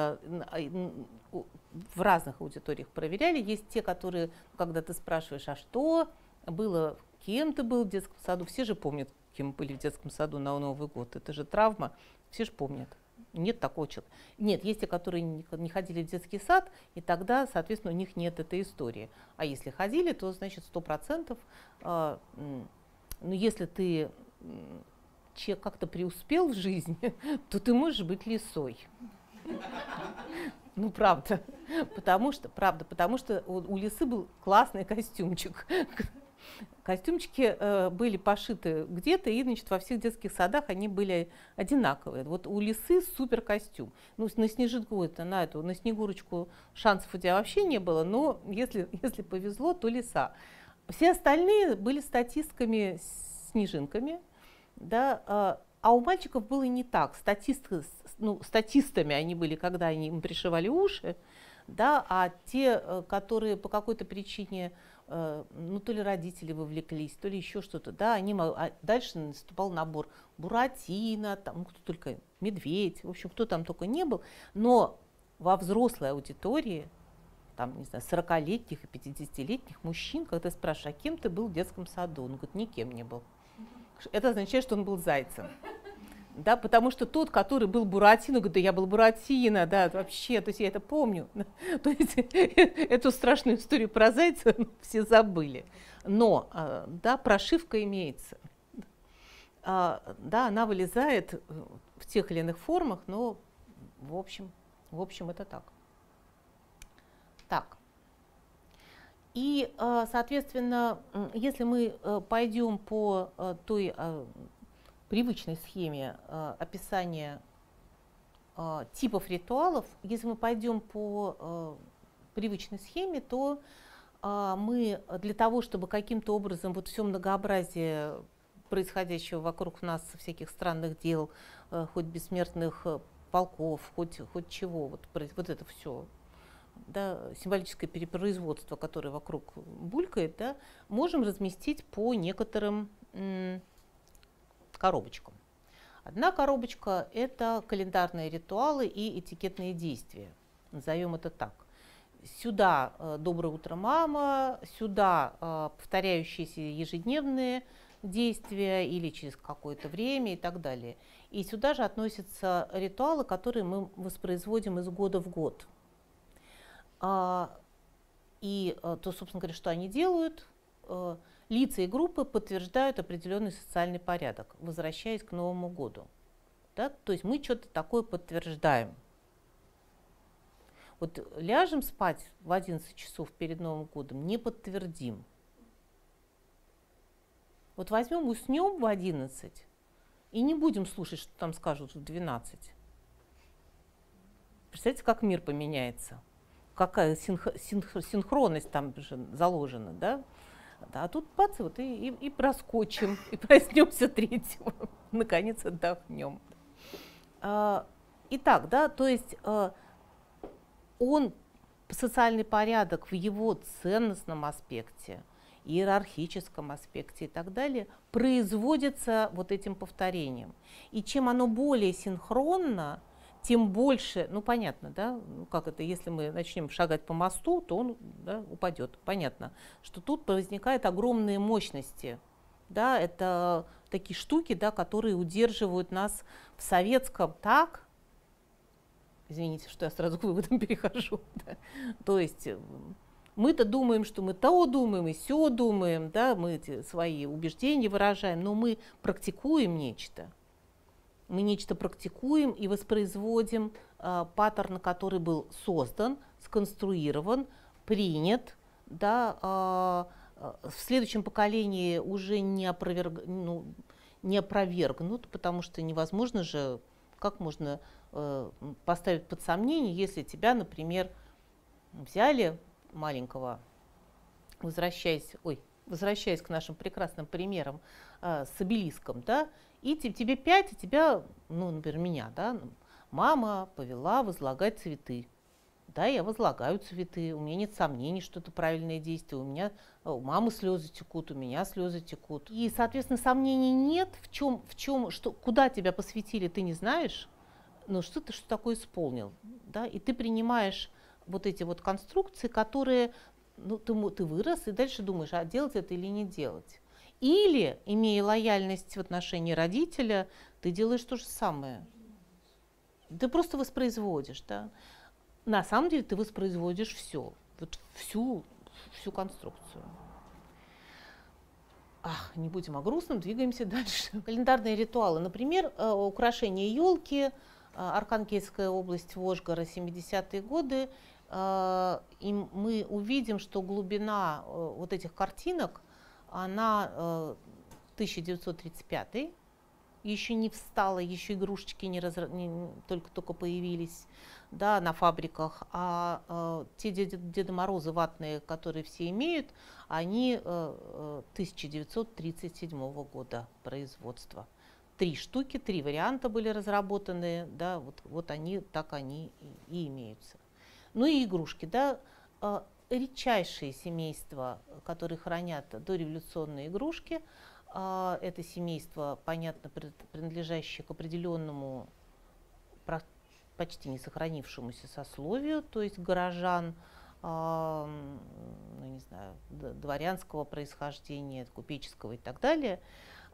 [SPEAKER 1] В разных аудиториях проверяли. Есть те, которые, когда ты спрашиваешь, а что было, кем ты был в детском саду, все же помнят, кем были в детском саду на Новый год. Это же травма, все же помнят. Нет такого человека. Нет, есть те, которые не ходили в детский сад, и тогда, соответственно, у них нет этой истории. А если ходили, то, значит, сто процентов. Но если ты как-то преуспел в жизни, то ты можешь быть лисой. Ну, правда. Потому что, правда, потому что у, у лисы был классный костюмчик. Костюмчики э, были пошиты где-то, и, значит, во всех детских садах они были одинаковые. Вот у лисы супер костюм. Ну, на снежинку, это, на эту, на снегурочку шансов у тебя вообще не было, но если, если повезло, то лиса. Все остальные были статистками, снежинками, да, э, а у мальчиков было не так. Статисты, ну, статистами они были, когда они, им пришивали уши, да, а те, которые по какой-то причине, ну, то ли родители вовлеклись, то ли еще что-то, да, они, а дальше наступал набор Буратино, там, кто только, Медведь, в общем, кто там только не был, но во взрослой аудитории, там, не знаю, сорокалетних и пятидесятилетних мужчин, когда спрашиваешь, а кем ты был в детском саду, он говорит, никем не был. это означает, что он был зайцем. Да, потому что тот, который был Буратино, говорит, да я был Буратино, да, вообще, то есть я это помню. То есть эту страшную историю про зайца все забыли. Но, да, прошивка имеется. Да, она вылезает в тех или иных формах, но в общем, в общем это так. Так. И, соответственно, если мы пойдем по той привычной схеме описания типов ритуалов, если мы пойдем по привычной схеме, то мы для того, чтобы каким-то образом вот все многообразие происходящего вокруг нас, всяких странных дел, хоть бессмертных полков, хоть, хоть чего, вот, вот это все, да, символическое перепроизводство, которое вокруг булькает, да, можем разместить по некоторым м, коробочкам. Одна коробочка – это календарные ритуалы и этикетные действия, назовем это так. Сюда э, «Доброе утро, мама», сюда э, повторяющиеся ежедневные действия или через какое-то время и так далее. И сюда же относятся ритуалы, которые мы воспроизводим из года в год. А, и а, то, собственно говоря, что они делают, а, лица и группы подтверждают определенный социальный порядок, возвращаясь к Новому году. Да? То есть мы что-то такое подтверждаем. Вот ляжем спать в одиннадцать часов перед Новым годом, не подтвердим. Вот возьмем, уснем в одиннадцать и не будем слушать, что там скажут в двенадцать. Представляете, как мир поменяется? Какая синх, синх, синхронность там же заложена, да? А тут бац, вот и, и, и проскочим, и проснемся третьего, наконец отдохнем. А, итак, да, то есть а, он, социальный порядок в его ценностном аспекте, иерархическом аспекте и так далее, производится вот этим повторением. И чем оно более синхронно, тем больше, ну понятно, да, ну, как это, если мы начнем шагать по мосту, то он, да, упадет. Понятно, что тут возникают огромные мощности, да, это такие штуки, да, которые удерживают нас в советском так, извините, что я сразу к выводам перехожу, да, то есть мы-то думаем, что мы то думаем и сё думаем, да, мы эти свои убеждения выражаем, но мы практикуем нечто. Мы нечто практикуем и воспроизводим э, паттерн, который был создан, сконструирован, принят, да, э, в следующем поколении уже не, опроверг, ну, не опровергнут, потому что невозможно же, как можно э, поставить под сомнение, если тебя, например, взяли маленького, возвращаясь, ой, возвращаясь к нашим прекрасным примерам э, с обелиском, да, и тебе пять, и тебя, ну, например, меня, да, мама повела возлагать цветы. Да, я возлагаю цветы, у меня нет сомнений, что это правильное действие, у меня, у мамы слезы текут, у меня слезы текут. И, соответственно, сомнений нет, в чем, в чем, что, куда тебя посвятили, ты не знаешь, но что ты что такое исполнил, да, и ты принимаешь вот эти вот конструкции, которые, ну, ты, ты вырос, и дальше думаешь, а делать это или не делать. Или, имея лояльность в отношении родителя, ты делаешь то же самое. Ты просто воспроизводишь, да. На самом деле ты воспроизводишь все, вот всю, всю конструкцию. Ах, не будем о грустном, двигаемся дальше. Календарные ритуалы, например, украшение елки, Архангельская область, Вожгора, семидесятые годы. И мы увидим, что глубина вот этих картинок, она тысяча девятьсот тридцать пятый, еще не встала, еще игрушечки не разра... не, только только появились, да, на фабриках, а э, те Деда, Деда Морозы ватные, которые все имеют, они э, тысяча девятьсот тридцать седьмого года производства. Три штуки, три варианта были разработаны, да, вот, вот они, так они и, и имеются. Ну и игрушки, да, э, редчайшие семейства, которые хранят дореволюционные игрушки. Это семейство, понятно, принадлежащее к определенному, почти не сохранившемуся сословию, то есть горожан, ну, не знаю, дворянского происхождения, купеческого и так далее.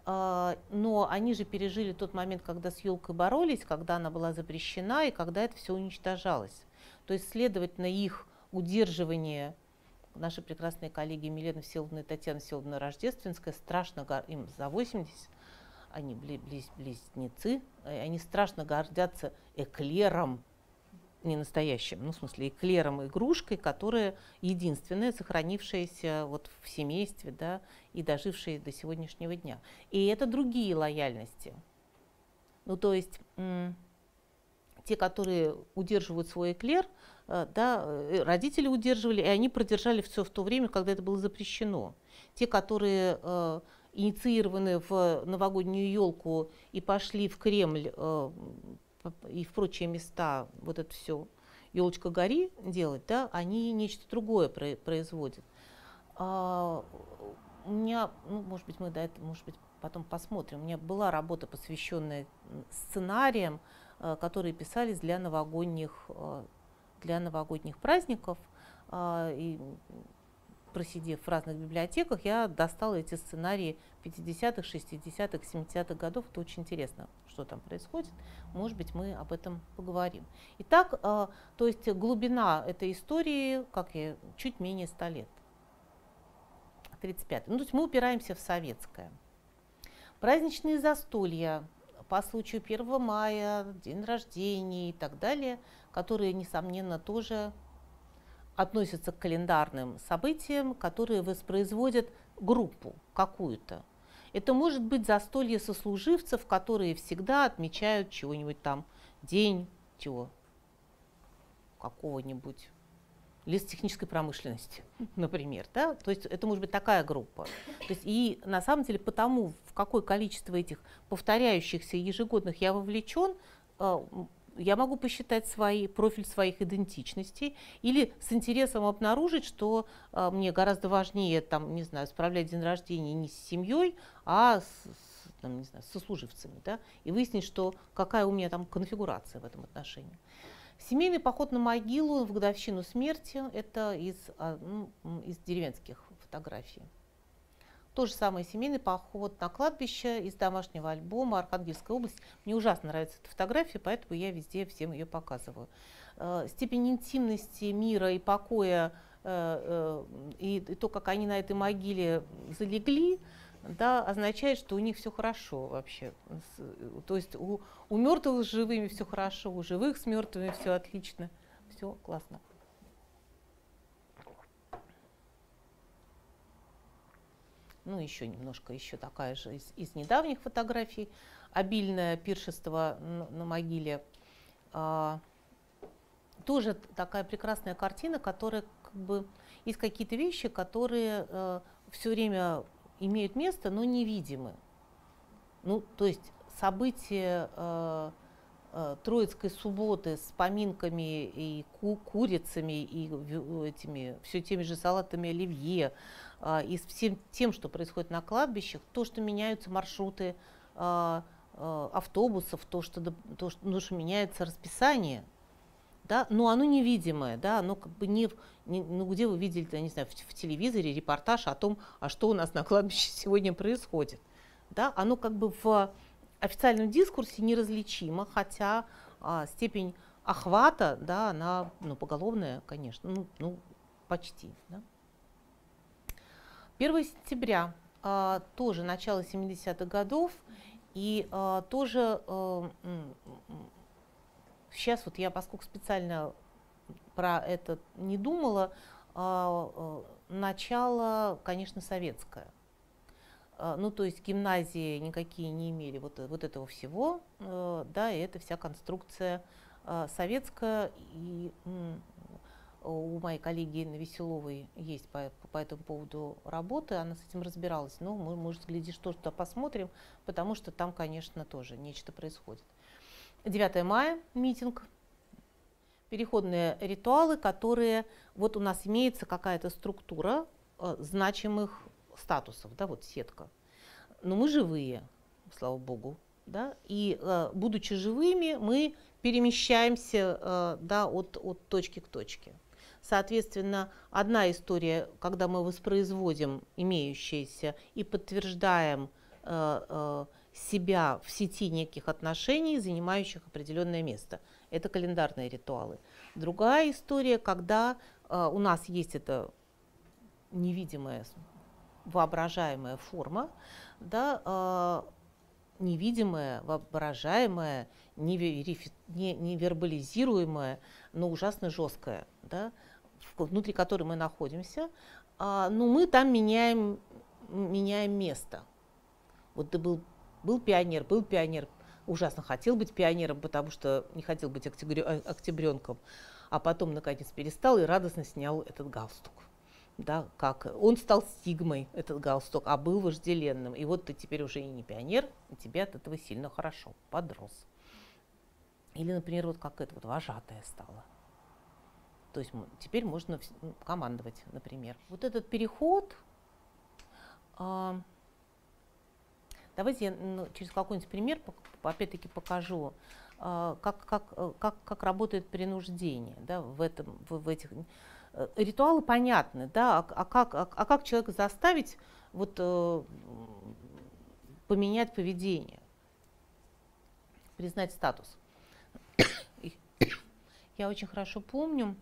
[SPEAKER 1] но они же пережили тот момент, когда с елкой боролись, когда она была запрещена и когда это все уничтожалось. То есть, следовательно, их удерживание, наши прекрасные коллеги Милена Всеволодовна и Татьяна Всеволодовна Рождественская, страшно, им за восемьдесят, они близнецы, они страшно гордятся эклером, не настоящим, ну, в смысле, эклером, игрушкой, которая единственная, сохранившаяся вот в семействе, да, и дожившая до сегодняшнего дня. И это другие лояльности. Ну, то есть м- те, которые удерживают свой эклер, э, да, родители удерживали, и они продержали все в то время, когда это было запрещено. Те, которые э, инициированы в новогоднюю елку и пошли в Кремль, э, и в прочие места вот это все елочка гори делать, да, они нечто другое производят. А, у меня, ну, может быть, мы до этого, может быть, потом посмотрим. У меня была работа, посвященная сценариям, которые писались для новогодних, для новогодних праздников. И, просидев в разных библиотеках, я достала эти сценарии пятидесятых, шестидесятых, семидесятых годов. Это очень интересно, что там происходит. Может быть, мы об этом поговорим. Итак, э, то есть глубина этой истории, как я, чуть менее ста лет. тридцать пятый. Ну, то есть мы упираемся в советское. Праздничные застолья по случаю первого мая, день рождения и так далее, которые, несомненно, тоже относятся к календарным событиям, которые воспроизводят группу какую-то. Это может быть застолье сослуживцев, которые всегда отмечают чего-нибудь там, день чего, какого-нибудь лесотехнической промышленности, например. Да? То есть это может быть такая группа. То есть и на самом деле потому, в какое количество этих повторяющихся ежегодных я вовлечен, я могу посчитать свой профиль своих идентичностей или с интересом обнаружить, что э, мне гораздо важнее, там, не знаю, справлять день рождения не с семьей, а с, с, там, не знаю, с сослуживцами, да, и выяснить, что какая у меня там конфигурация в этом отношении. Семейный поход на могилу в годовщину смерти – это из, а, ну, из деревенских фотографий. То же самое семейный поход на кладбище из домашнего альбома «Архангельская область». Мне ужасно нравится эта фотография, поэтому я везде всем ее показываю. Э, степень интимности, мира и покоя, э, э, и, и то, как они на этой могиле залегли, да, означает, что у них все хорошо вообще. То есть у, у мертвых с живыми все хорошо, у живых с мертвыми все отлично, все классно. Ну, еще немножко, еще такая же из, из недавних фотографий. Обильное пиршество на, на могиле. А, тоже такая прекрасная картина, которая как бы... Есть какие-то вещи, которые а, все время имеют место, но невидимы. Ну, то есть события а, а, Троицкой субботы с поминками и ку курицами, и этими, все теми же салатами оливье, и с всем тем, что происходит на кладбищах, то, что меняются маршруты а, а, автобусов, то что, то, что, ну, что меняется расписание, да, но оно невидимое, да, оно как бы не, не ну, где вы видели, я не знаю, в, в телевизоре репортаж о том, а что у нас на кладбище сегодня происходит, да, оно как бы в официальном дискурсе неразличимо, хотя а, степень охвата, да, она, ну, поголовная, конечно, ну, ну почти, да. первого сентября, а, тоже начало семидесятых годов, и а, тоже а, сейчас вот я, поскольку специально про это не думала, а, а, начало, конечно, советское. А, ну, то есть гимназии никакие не имели вот, вот этого всего, а, да, и это вся конструкция а, советская. И, у моей коллеги Инны Веселовой есть по, по этому поводу работы, она с этим разбиралась. Но мы, может, глядишь, то, что посмотрим, потому что там, конечно, тоже нечто происходит. девятое мая, митинг, переходные ритуалы, которые, вот у нас имеется какая-то структура э, значимых статусов, да, вот сетка. Но мы живые, слава богу, да, и э, будучи живыми, мы перемещаемся э, да, от, от точки к точке. Соответственно, одна история, когда мы воспроизводим имеющееся и подтверждаем себя в сети неких отношений, занимающих определенное место. Это календарные ритуалы. Другая история, когда у нас есть эта невидимая, воображаемая форма, да, невидимая, воображаемая, невербализируемая, но ужасно жесткая, да, внутри которой мы находимся, но мы там меняем, меняем место. Вот ты был, был пионер, был пионер, ужасно хотел быть пионером, потому что не хотел быть октябренком, а потом, наконец, перестал и радостно снял этот галстук. Да, как он стал стигмой, этот галстук, а был вожделенным. И вот ты теперь уже и не пионер, и тебе от этого сильно хорошо, подрос. Или, например, вот как это вот вожатая стала. То есть теперь можно командовать, например. Вот этот переход, э, давайте я ну, через какой-нибудь пример опять-таки покажу, э, как, как, как, как работает принуждение, да, в, этом, в, в этих... Ритуалы понятны, да, а, а, как, а, а как человека заставить вот, э, поменять поведение, признать статус. Я очень хорошо помню,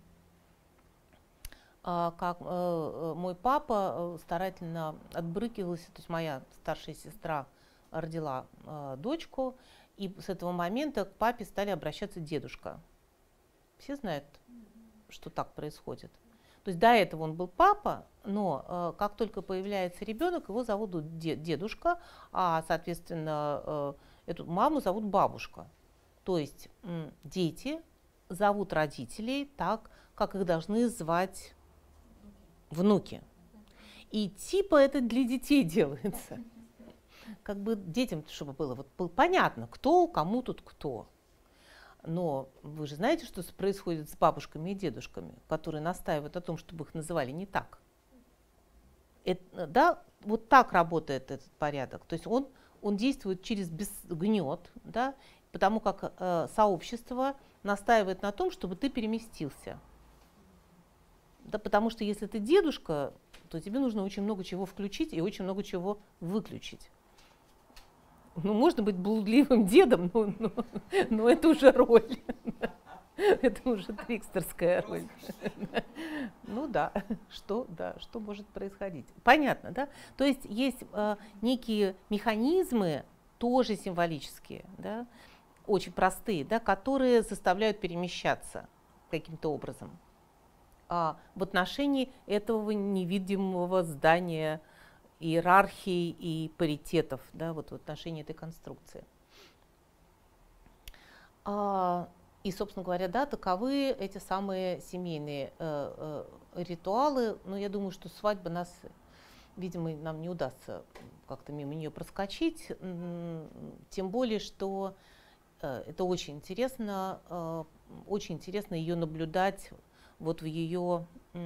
[SPEAKER 1] э, как э, мой папа старательно отбрыкивался, то есть моя старшая сестра родила э, дочку, и с этого момента к папе стали обращаться дедушка. Все знают, что так происходит. То есть до этого он был папа, но э, как только появляется ребенок, его зовут дедушка, а, соответственно, э, эту маму зовут бабушка. То есть э, дети зовут родителей так, как их должны звать внуки. И типа это для детей делается. Как бы детям, чтобы было, вот, было понятно, кто кому тут кто. Но вы же знаете, что происходит с бабушками и дедушками, которые настаивают о том, чтобы их называли не так. Это, да, вот так работает этот порядок. То есть он, он действует через гнет, да, потому как э, сообщество настаивает на том, чтобы ты переместился. Да, потому что если ты дедушка, то тебе нужно очень много чего включить и очень много чего выключить. Ну, можно быть блудливым дедом, но, но, но это уже роль. Это уже трикстерская роль. Ну да, что, да, что может происходить? Понятно, да? То есть есть э, некие механизмы, тоже символические, да, очень простые, да, которые заставляют перемещаться каким-то образом а, в отношении этого невидимого здания, иерархии и паритетов, да, вот в отношении этой конструкции. А, и, собственно говоря, да, таковы эти самые семейные э, э, ритуалы. Но я думаю, что свадьба нас, видимо, нам не удастся как-то мимо нее проскочить. Тем более, что э, это очень интересно, э, очень интересно ее наблюдать вот в ее...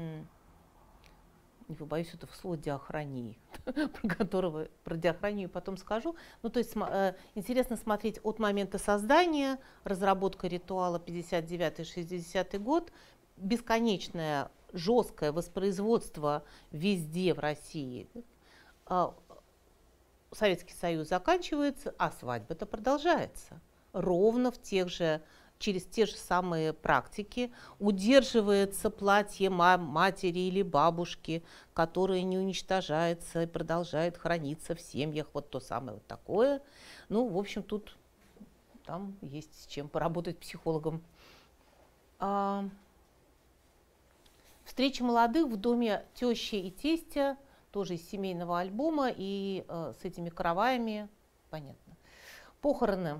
[SPEAKER 1] не побоюсь этого слова, диахронии, про которого, про диахронию потом скажу. Ну, то есть э, интересно смотреть от момента создания, разработка ритуала пятьдесят девятый шестидесятый год, бесконечное жесткое воспроизводство везде в России. Э, Советский Союз заканчивается, а свадьба-то продолжается. Ровно в тех же через те же самые практики удерживается платье матери или бабушки, которое не уничтожается и продолжает храниться в семьях, вот то самое вот такое. Ну, в общем, тут там есть с чем поработать психологом. А, встреча молодых в доме тещи и тестя, тоже из семейного альбома, и э, с этими караваями, понятно. Похороны.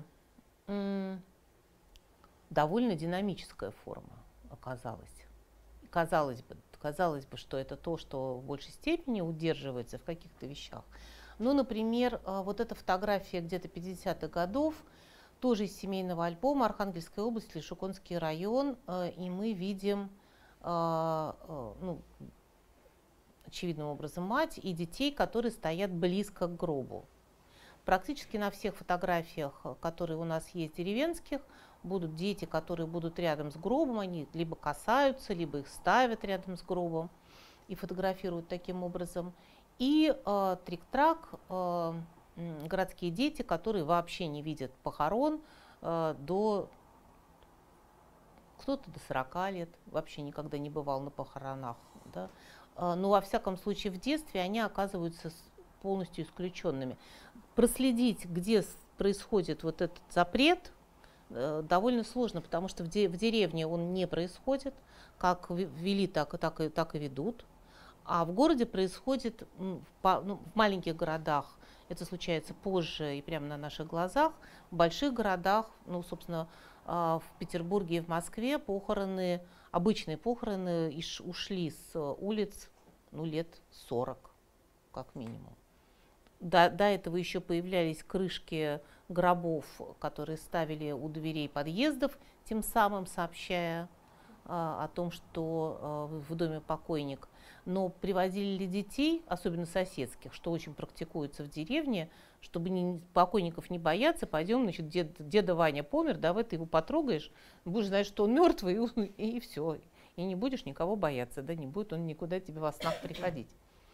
[SPEAKER 1] Довольно динамическая форма оказалась. Казалось бы, казалось бы, что это то, что в большей степени удерживается в каких-то вещах. Ну, например, вот эта фотография где-то пятидесятых годов, тоже из семейного альбома, Архангельская область, Лишуконский район, и мы видим, ну, очевидным образом, мать и детей, которые стоят близко к гробу. Практически на всех фотографиях, которые у нас есть деревенских, будут дети, которые будут рядом с гробом, они либо касаются, либо их ставят рядом с гробом и фотографируют таким образом. И э, трик-трак, э, городские дети, которые вообще не видят похорон до, кто-то до сорока лет, вообще никогда не бывал на похоронах. Да? Но во всяком случае в детстве они оказываются полностью исключенными. Проследить, где происходит вот этот запрет, довольно сложно, потому что в, де в деревне он не происходит, как вели, так и, так и, так и ведут. А в городе происходит, в, ну, в маленьких городах это случается позже и прямо на наших глазах. В больших городах, ну, собственно, в Петербурге и в Москве похороны, обычные похороны ушли с улиц, ну, лет сорок, как минимум. До, до этого еще появлялись крышки гробов, которые ставили у дверей подъездов, тем самым сообщая а, о том, что а, в доме покойник. Но приводили ли детей, особенно соседских, что очень практикуется в деревне, чтобы не, покойников не бояться, пойдем, значит, дед, деда Ваня помер, давай ты его потрогаешь, будешь знать, что он мертвый, и, и все. И не будешь никого бояться, да, не будет он никуда тебе во снах приходить.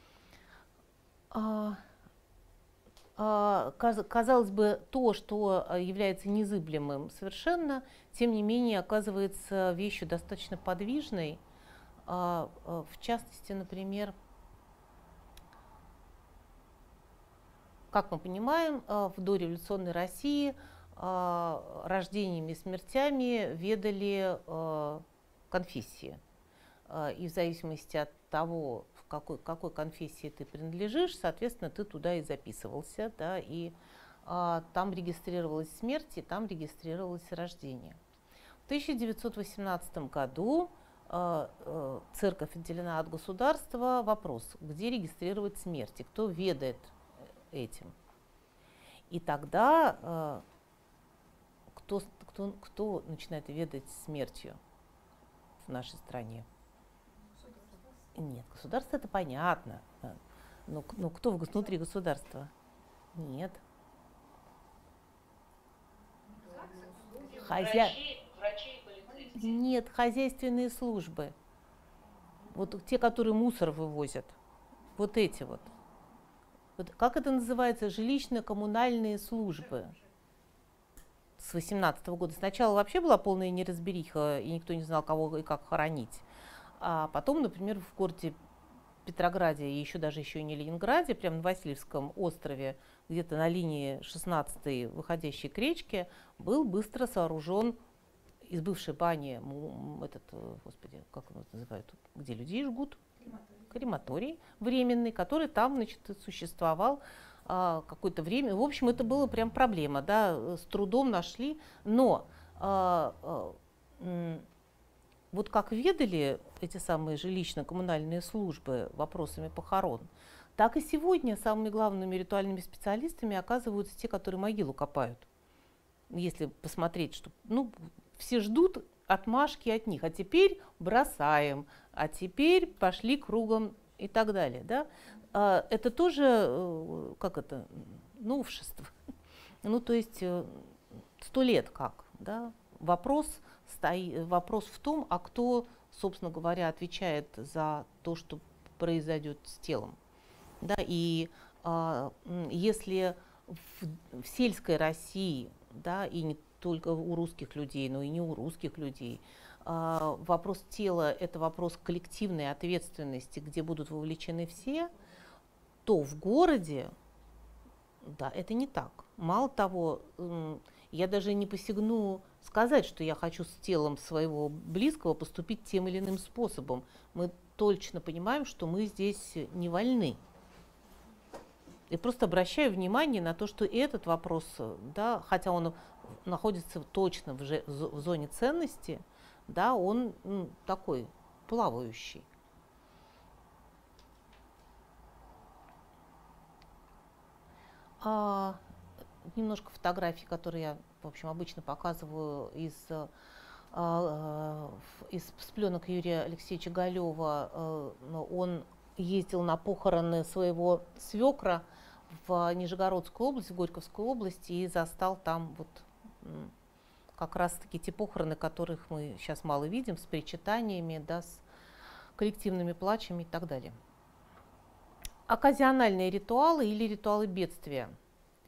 [SPEAKER 1] А, Казалось бы, то, что является незыблемым совершенно, тем не менее оказывается вещью достаточно подвижной. В частности, например, как мы понимаем, в дореволюционной России рождениями и смертями ведали конфессии. И в зависимости от того, в какой, какой конфессии ты принадлежишь, соответственно, ты туда и записывался, да, и а, там регистрировалась смерть, и там регистрировалось рождение. В тысяча девятьсот восемнадцатом году а, а, церковь отделена от государства. Вопрос, где регистрировать смерть, и кто ведает этим. И тогда а, кто, кто, кто начинает ведать смертью в нашей стране? Нет, государство это понятно. Но, но кто внутри государства? Нет. Хозя...
[SPEAKER 3] Врачи, врачи,
[SPEAKER 1] Нет, хозяйственные службы. Вот те, которые мусор вывозят. Вот эти вот. Вот как это называется? Жилищно-коммунальные службы. С восемнадцатого года. Сначала вообще была полная неразбериха, и никто не знал, кого и как хоронить. А потом, например, в городе Петрограде, и еще даже еще и не Ленинграде, прямо на Васильевском острове, где-то на линии шестнадцатой, выходящей к речке, был быстро сооружен из бывшей бани, этот, господи, как его называют, где людей жгут? Крематорий. Крематорий временный, который там, значит, существовал а, какое-то время. В общем, это была прям проблема, да, с трудом нашли, но а, а, вот как ведали эти самые жилищно-коммунальные службы вопросами похорон, так и сегодня самыми главными ритуальными специалистами оказываются те, которые могилу копают. Если посмотреть, что ну, все ждут отмашки от них, а теперь бросаем, а теперь пошли кругом и так далее. Да? Это тоже, как это, новшество. Ну, то есть сто лет как, да? Вопрос Вопрос в том, а кто, собственно говоря, отвечает за то, что произойдет с телом. Да, и а, если в, в сельской России, да, и не только у русских людей, но и не у русских людей, а, вопрос тела – это вопрос коллективной ответственности, где будут вовлечены все, то в городе, да, это не так. Мало того, я даже не посягну сказать, что я хочу с телом своего близкого поступить тем или иным способом. Мы точно понимаем, что мы здесь не вольны. И просто обращаю внимание на то, что этот вопрос, да, хотя он находится точно в, же, в зоне ценности, да, он ну, такой плавающий. А, немножко фотографий, которые я, в общем, обычно показываю из, из пленок Юрия Алексеевича Галева. Он ездил на похороны своего свекра в Нижегородскую область, в Горьковскую область, и застал там вот как раз-таки те похороны, которых мы сейчас мало видим, с причитаниями, да, с коллективными плачами и так далее. Оказиональные ритуалы или ритуалы бедствия.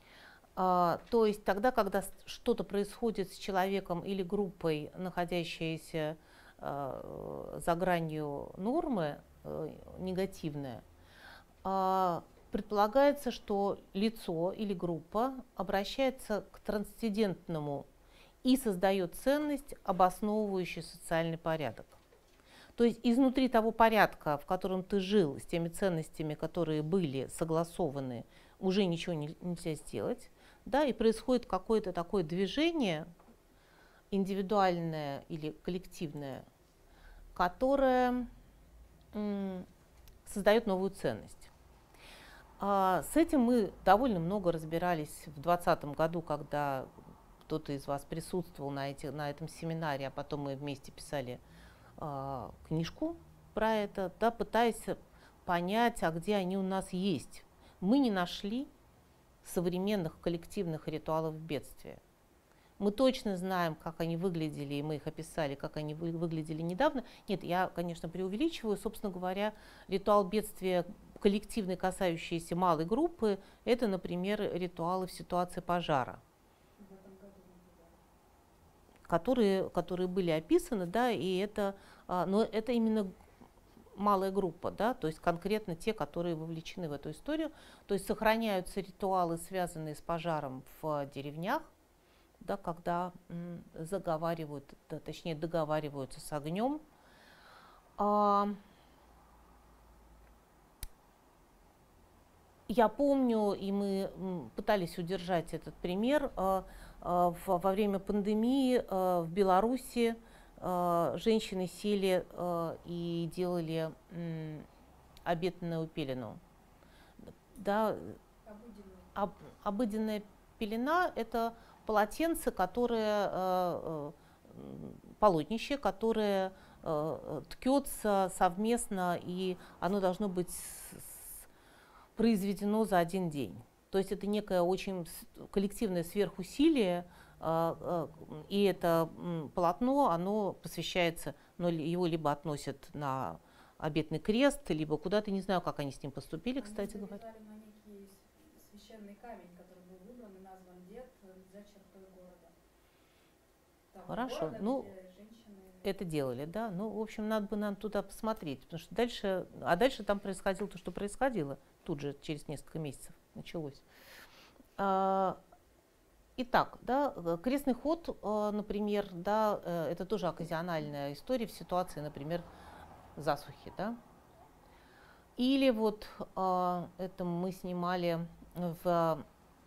[SPEAKER 1] А, то есть тогда, когда с- что-то происходит с человеком или группой, находящейся а, за гранью нормы, э, негативная, а, предполагается, что лицо или группа обращается к трансцендентному и создает ценность, обосновывающую социальный порядок. То есть изнутри того порядка, в котором ты жил, с теми ценностями, которые были согласованы, уже ничего не- нельзя сделать, да, и происходит какое-то такое движение, индивидуальное или коллективное, которое м, создает новую ценность. А, С этим мы довольно много разбирались в двадцатом году, когда кто-то из вас присутствовал на, эти, на этом семинаре, а потом мы вместе писали а, книжку про это, да, пытаясь понять, а где они у нас есть. Мы не нашли современных коллективных ритуалов бедствия. Мы точно знаем, как они выглядели, и мы их описали, как они вы- выглядели недавно. Нет, я, конечно, преувеличиваю. Собственно говоря, ритуал бедствия коллективный, касающийся малой группы, это, например, ритуалы в ситуации пожара, которые, которые были описаны, да, и это, а, но это именно малая группа, да, то есть конкретно те, которые вовлечены в эту историю. То есть сохраняются ритуалы, связанные с пожаром в деревнях, да, когда м, заговаривают, да, точнее договариваются с огнем. А, я помню, и мы м, пытались удержать этот пример, а, а, в- во время пандемии а, в Беларуси а, женщины сели а, и делали м, обетную пелену. Да,
[SPEAKER 2] Обыденную.
[SPEAKER 1] об- обыденная пелена – это полотенце, которое, э, э, м, полотнище, которое э, ткется совместно, и оно должно быть с- с- произведено за один день. То есть это некое очень с- коллективное сверхусилие, э, э, и это м, полотно, оно посвящается, но ли- его либо относят на обетный крест, либо куда-то, не знаю, как они с ним поступили,
[SPEAKER 4] Они
[SPEAKER 1] кстати говоря.
[SPEAKER 4] залезали на некий с- священный камень, который был выбран и назван Дед за чертой города. Того
[SPEAKER 1] Хорошо,
[SPEAKER 4] города,
[SPEAKER 1] ну,
[SPEAKER 4] где женщины...
[SPEAKER 1] это делали, да. Ну, в общем, надо бы нам туда посмотреть, потому что дальше, а дальше там происходило то, что происходило, тут же через несколько месяцев началось. А, Итак, да, э, крестный ход, э, например, да, э, это тоже оказиональная история в ситуации, например, засухи, да. Или вот а, это мы снимали в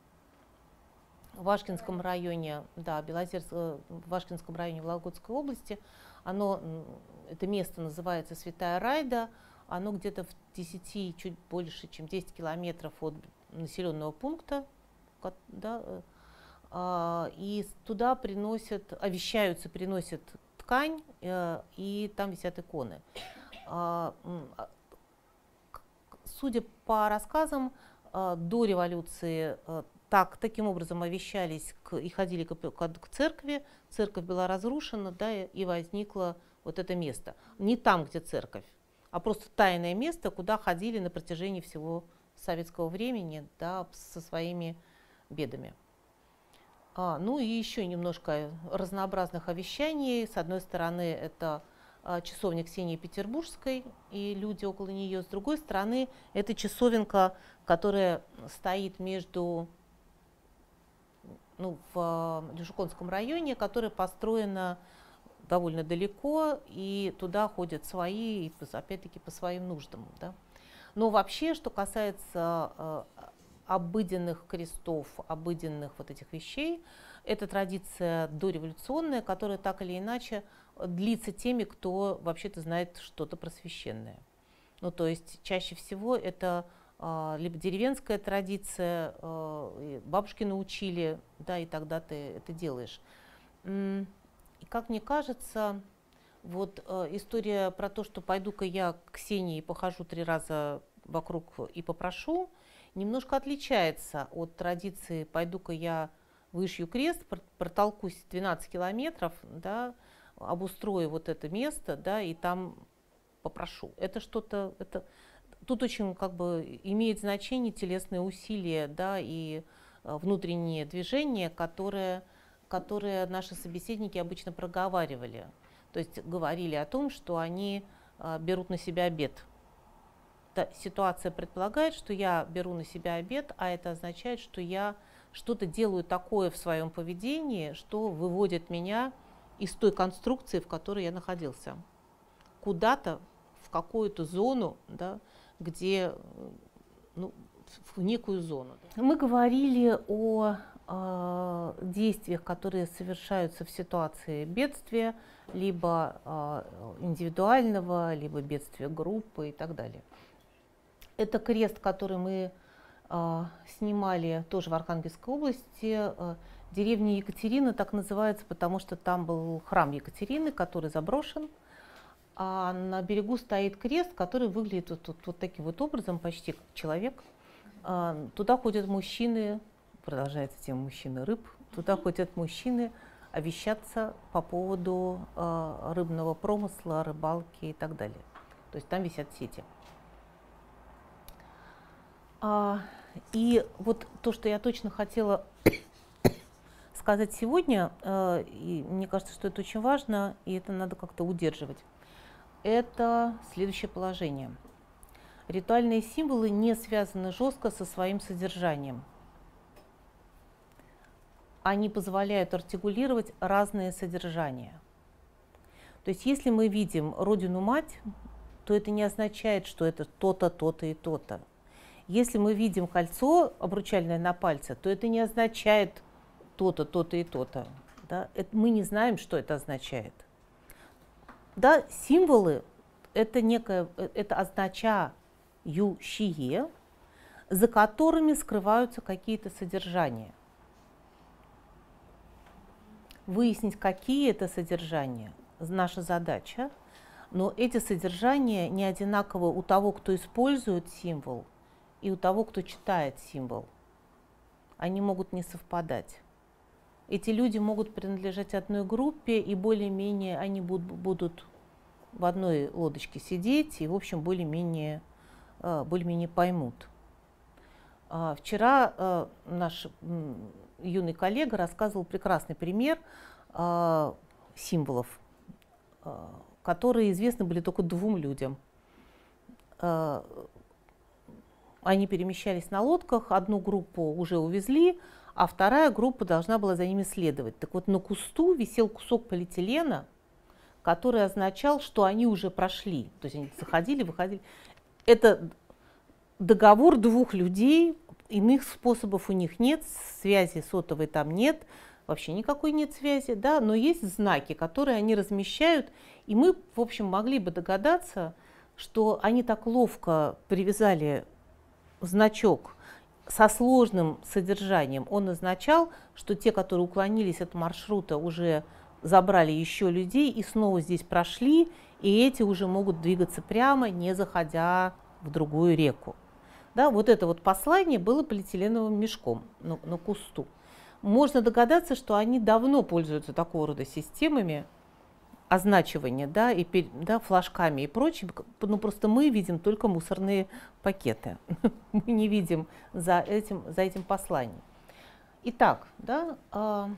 [SPEAKER 1] Вашкинском районе, да, Белозерск, э, в Вашкинском районе Вологодской области. Оно, м, это место называется Святая Райда. Оно где-то в десяти, чуть больше, чем десять километров от населенного пункта. ко- Да, э, а, и с- туда приносят, овещаются, приносят ткань, э, и там висят иконы. А, м, а, к- к- Судя по рассказам, а, до революции а, так, таким образом овещались к- и ходили к, к- к церкви. Церковь была разрушена, да, и и возникло вот это место. Не там, где церковь, а просто тайное место, куда ходили на протяжении всего советского времени, да, со своими бедами. А, ну и еще немножко разнообразных овещаний. С одной стороны, это а, часовня Ксении Петербургской и люди около нее. С другой стороны, это часовенка, которая стоит между, ну, в а, Лежуконском районе, которая построена довольно далеко, и туда ходят свои, и пос- опять-таки по своим нуждам. Да. Но вообще, что касается э, обыденных крестов, обыденных вот этих вещей, это традиция дореволюционная, которая так или иначе длится теми, кто вообще-то знает что-то про священное. Ну, то есть чаще всего это а, либо деревенская традиция, а, и бабушки научили, да, и тогда ты это делаешь. М, И как мне кажется, вот э, история про то, что пойду-ка я к Ксении похожу три раза вокруг и попрошу, немножко отличается от традиции «пойду-ка я вышью крест, пр- протолкусь двенадцать километров, да, обустрою вот это место, да, и там попрошу». Это что-то, это, тут очень как бы имеет значение телесные усилия, да, и внутреннее движение, которое, которое наши собеседники обычно проговаривали. То есть говорили о том, что они берут на себя обет. Ситуация предполагает, что я беру на себя обет, а это означает, что я что-то делаю такое в своем поведении, что выводит меня из той конструкции, в которой я находился, куда-то, в какую-то зону, да, где, ну, в некую зону. Мы говорили о э, действиях, которые совершаются в ситуации бедствия, либо э, индивидуального, либо бедствия группы и так далее. Это крест, который мы э, снимали тоже в Архангельской области. Э, деревня Екатерина так называется, потому что там был храм Екатерины, который заброшен. А на берегу стоит крест, который выглядит вот, вот, вот таким вот образом, почти как человек. Э, туда ходят мужчины, продолжается тема мужчины рыб, туда ходят мужчины овещаться по поводу э, рыбного промысла, рыбалки и так далее. То есть там висят сети. А, и вот то, что я точно хотела сказать сегодня, э, и мне кажется, что это очень важно, и это надо как-то удерживать, это следующее положение. Ритуальные символы не связаны жестко со своим содержанием. Они позволяют артикулировать разные содержания. То есть если мы видим Родину-Мать, то это не означает, что это то-то, то-то и то-то. Если мы видим кольцо обручальное на пальце, то это не означает то-то, то-то и то-то. Да? Это, мы не знаем, что это означает. Да, символы – это некое, это означающие, за которыми скрываются какие-то содержания. Выяснить, какие это содержания – наша задача, но эти содержания не одинаковы у того, кто использует символ, и у того, кто читает символ. Они могут не совпадать. Эти люди могут принадлежать одной группе, и более-менее они будут, будут в одной лодочке сидеть, и, в общем, более-менее более-менее поймут. Вчера наш юный коллега рассказывал прекрасный пример символов, которые известны были только двум людям. Они перемещались на лодках, одну группу уже увезли, а вторая группа должна была за ними следовать. Так вот, на кусту висел кусок полиэтилена, который означал, что они уже прошли. То есть они заходили, выходили. Это договор двух людей, иных способов у них нет, связи сотовой там нет, вообще никакой нет связи, да, но есть знаки, которые они размещают, и мы, в общем, могли бы догадаться, что они так ловко привязали значок со сложным содержанием. Он означал, что те, которые уклонились от маршрута, уже забрали еще людей и снова здесь прошли, и эти уже могут двигаться прямо, не заходя в другую реку. Да, вот это вот послание было полиэтиленовым мешком на, на кусту. Можно догадаться, что они давно пользуются такого рода системами означивания, да, и, да, флажками и прочим, но просто мы видим только мусорные пакеты. Мы не видим за этим, за этим посланием. Итак, да, э,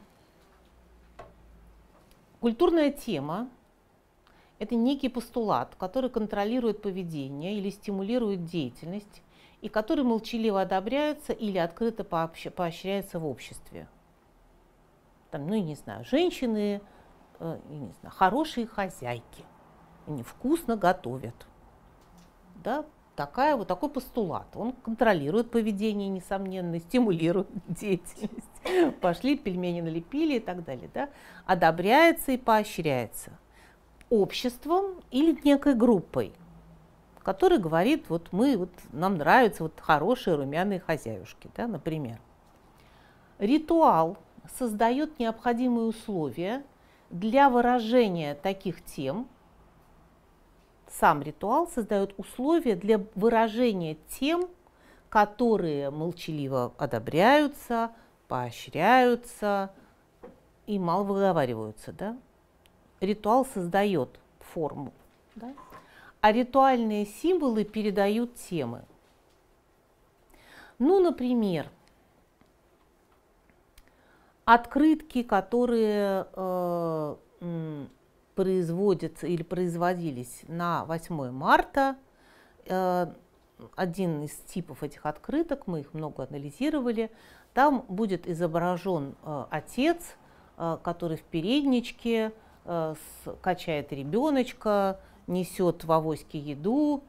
[SPEAKER 1] культурная тема – это некий постулат, который контролирует поведение или стимулирует деятельность, и который молчаливо одобряется или открыто поощряется в обществе. Там, ну, я не знаю, женщины, э, я не знаю, хорошие хозяйки, они вкусно готовят. Да? Такая, вот такой постулат. Он контролирует поведение, несомненно, стимулирует деятельность. Пошли, пельмени налепили и так далее. Да? Одобряется и поощряется обществом или некой группой, который говорит, вот мы, вот, нам нравятся вот хорошие румяные хозяюшки, да, например. Ритуал создает необходимые условия для выражения таких тем. Сам ритуал создает условия для выражения тем, которые молчаливо одобряются, поощряются и мало выговариваются. Да? Ритуал создает форму. Да? А ритуальные символы передают темы. Ну, например, открытки, которые э, производятся или производились на восьмое марта. Э, один из типов этих открыток, мы их много анализировали, там будет изображен э, отец, э, который в передничке э, с, качает ребеночка, несет в авоське еду.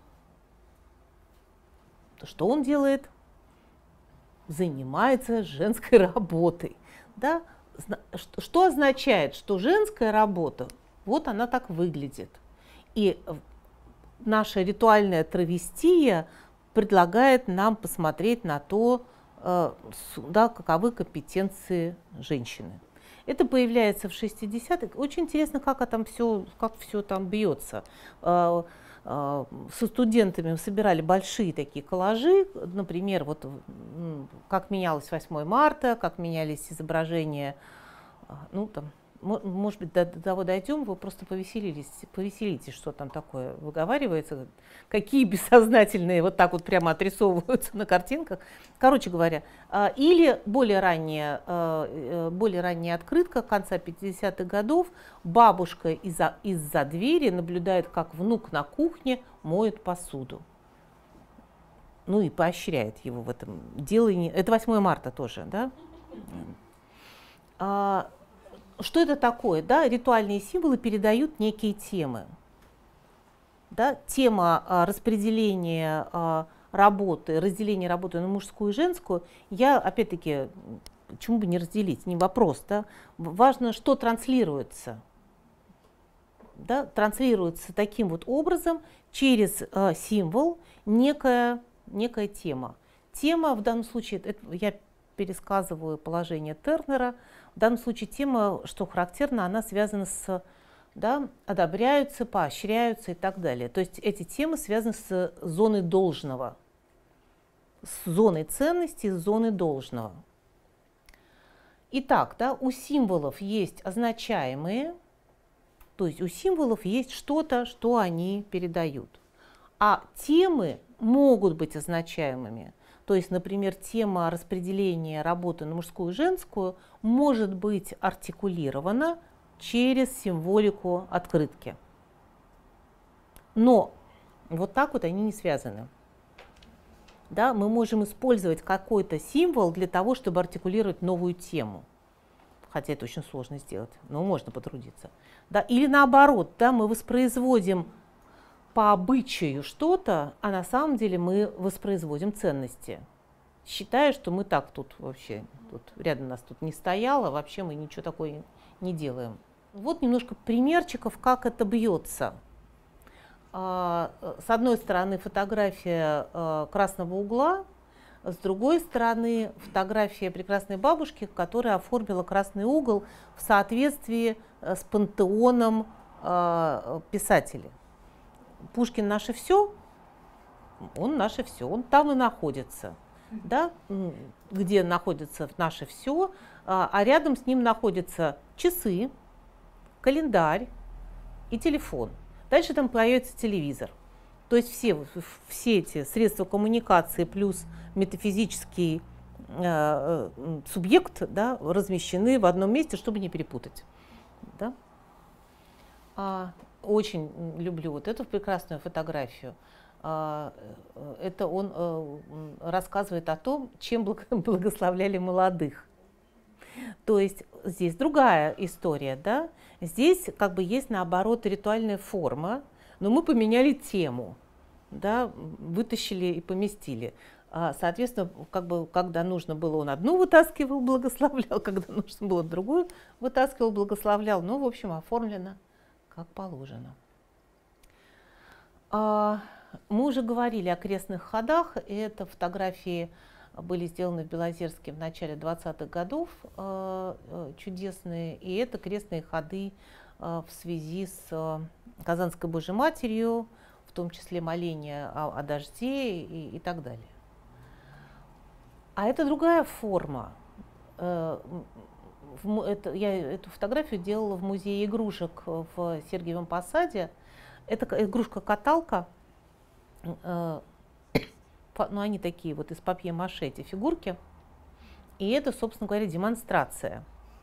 [SPEAKER 1] Что он делает? Занимается женской работой. Да? Что означает, что женская работа, вот она так выглядит. И наша ритуальная травестия предлагает нам посмотреть на то, да, каковы компетенции женщины. Это появляется в шестидесятых. Очень интересно, как там все, как все там бьется. Со студентами мы собирали большие такие коллажи, например, вот как менялось восьмое марта, как менялись изображения, ну там, может быть, до, до того дойдем, вы просто повеселились, повеселитесь, что там такое выговаривается, какие бессознательные вот так вот прямо отрисовываются на картинках. Короче говоря, или более ранняя, более ранняя открытка конца пятидесятых годов, бабушка из-за из-за двери наблюдает, как внук на кухне моет посуду. Ну и поощряет его в этом делании. Это восьмое марта тоже, да? Что это такое? Да? Ритуальные символы передают некие темы. Да? Тема а, распределения а, работы, разделения работы на мужскую и женскую, я, опять-таки, почему бы не разделить, не вопрос. Да? Важно, что транслируется. Да? Транслируется таким вот образом через а, символ некая, некая тема. Тема, в данном случае, это, я пересказываю положение Тернера, в данном случае тема, что характерно, она связана с, да, одобряются, поощряются и так далее. То есть эти темы связаны с зоной должного, с зоной ценности, с зоной должного. Итак, да, у символов есть означаемые, то есть у символов есть что-то, что они передают. А темы могут быть означаемыми. То есть, например, тема распределения работы на мужскую и женскую может быть артикулирована через символику открытки. Но вот так вот они не связаны. Да, мы можем использовать какой-то символ для того, чтобы артикулировать новую тему. Хотя это очень сложно сделать, но можно потрудиться. Да, или наоборот, да, мы воспроизводим по обычаю что-то, а на самом деле мы воспроизводим ценности, считая, что мы так тут вообще, тут рядом нас тут не стояло, вообще мы ничего такое не делаем. Вот немножко примерчиков, как это бьется. С одной стороны фотография красного угла, с другой стороны фотография прекрасной бабушки, которая оформила красный угол в соответствии с пантеоном писателей. Пушкин наше все, он наше все, он там и находится, да, где находится наше все, а рядом с ним находятся часы, календарь и телефон. Дальше там появится телевизор. То есть все, все эти средства коммуникации плюс метафизический э, субъект, да, размещены в одном месте, чтобы не перепутать. Да? А, очень люблю вот эту прекрасную фотографию. А, это он а, рассказывает о том, чем благословляли молодых. То есть здесь другая история, да? Здесь как бы есть наоборот ритуальная форма, но мы поменяли тему, да? Вытащили и поместили. А, соответственно, как бы, когда нужно было, он одну вытаскивал, благословлял, когда нужно было другую вытаскивал, благословлял. Ну, в общем, оформлено как положено. А, мы уже говорили о крестных ходах, и это фотографии были сделаны в Белозерске в начале двадцатых годов, э, э, чудесные, и это крестные ходы э, в связи с э, Казанской Божьей Матерью, в том числе моление о, о дожде и, и так далее. А это другая форма. Э, в, это, я эту фотографию делала в музее игрушек в Сергиевом Посаде. Это игрушка-каталка. Э, Ну, они такие вот из папье-маше, эти фигурки. И это, собственно говоря, демонстрация.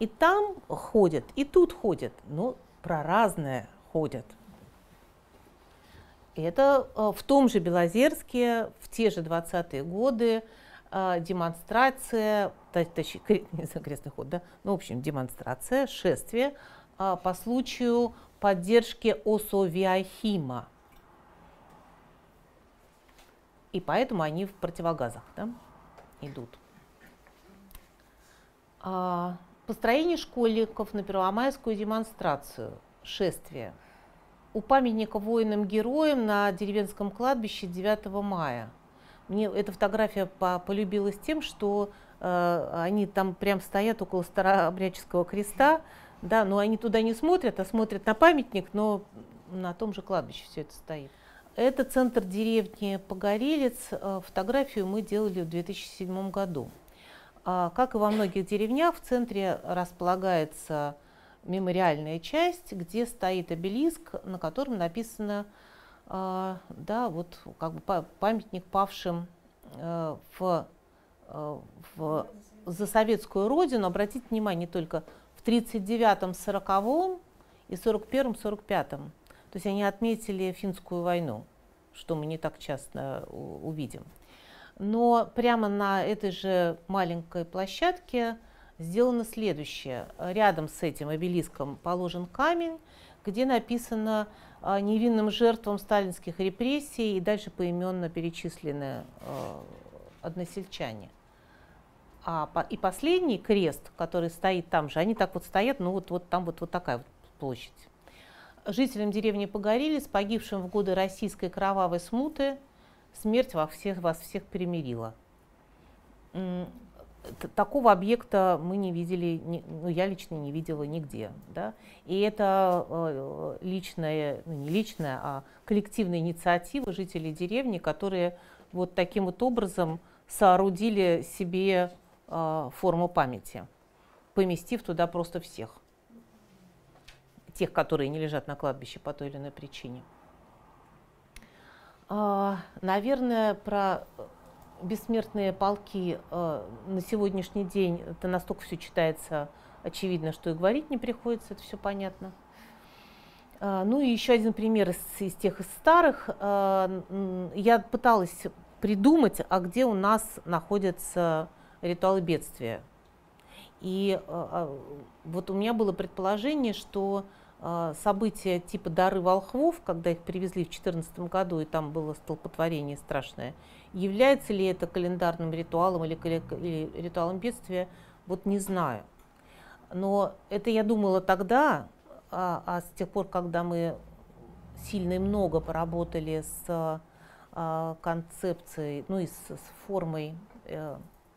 [SPEAKER 1] И там ходят, и тут ходят, но про разное ходят. Это в том же Белозерске в те же двадцатые годы демонстрация, точнее, не знаю, крестный ход, да, ну, в общем, демонстрация, шествие по случаю поддержки Осавиахима. И поэтому они в противогазах, да, идут. А, построение школьников на первомайскую демонстрацию, шествие. У памятника воинам-героям на деревенском кладбище девятого мая. Мне эта фотография по полюбилась тем, что э, они там прям стоят около старообрядческого креста, да, но они туда не смотрят, а смотрят на памятник, но на том же кладбище все это стоит. Это центр деревни Погорелец. Фотографию мы делали в две тысячи седьмом году. Как и во многих деревнях, в центре располагается мемориальная часть, где стоит обелиск, на котором написано, да, вот, как бы памятник павшим в, в, за советскую родину. Обратите внимание, не только в тридцать девятом, сороковом и сорок первом, сорок пятом. То есть они отметили финскую войну, что мы не так часто увидим. Но прямо на этой же маленькой площадке сделано следующее. Рядом с этим обелиском положен камень, где написано невинным жертвам сталинских репрессий, и дальше поименно перечислены односельчане. А, и последний крест, который стоит там же, они так вот стоят, ну вот, вот там вот, вот такая вот площадь. Жителям деревни Погорелец, погибшим в годы российской кровавой смуты, смерть во всех, вас всех примирила. Такого объекта мы не видели, ну, я лично не видела нигде. Да? И это личная, ну, не личная, а коллективная инициатива жителей деревни, которые вот таким вот образом соорудили себе форму памяти, поместив туда просто всех. Тех, которые не лежат на кладбище по той или иной причине. Наверное, про бессмертные полки на сегодняшний день это настолько все читается очевидно, что и говорить не приходится, это все понятно. Ну и еще один пример из, из тех из старых. Я пыталась придумать, а где у нас находятся ритуалы бедствия. И вот у меня было предположение, что события типа дары волхвов, когда их привезли в две тысячи четырнадцатом году, и там было столпотворение страшное, является ли это календарным ритуалом или, или ритуалом бедствия, вот не знаю. Но это я думала тогда, а, а с тех пор, когда мы сильно и много поработали с а, концепцией, ну и с, с формой э,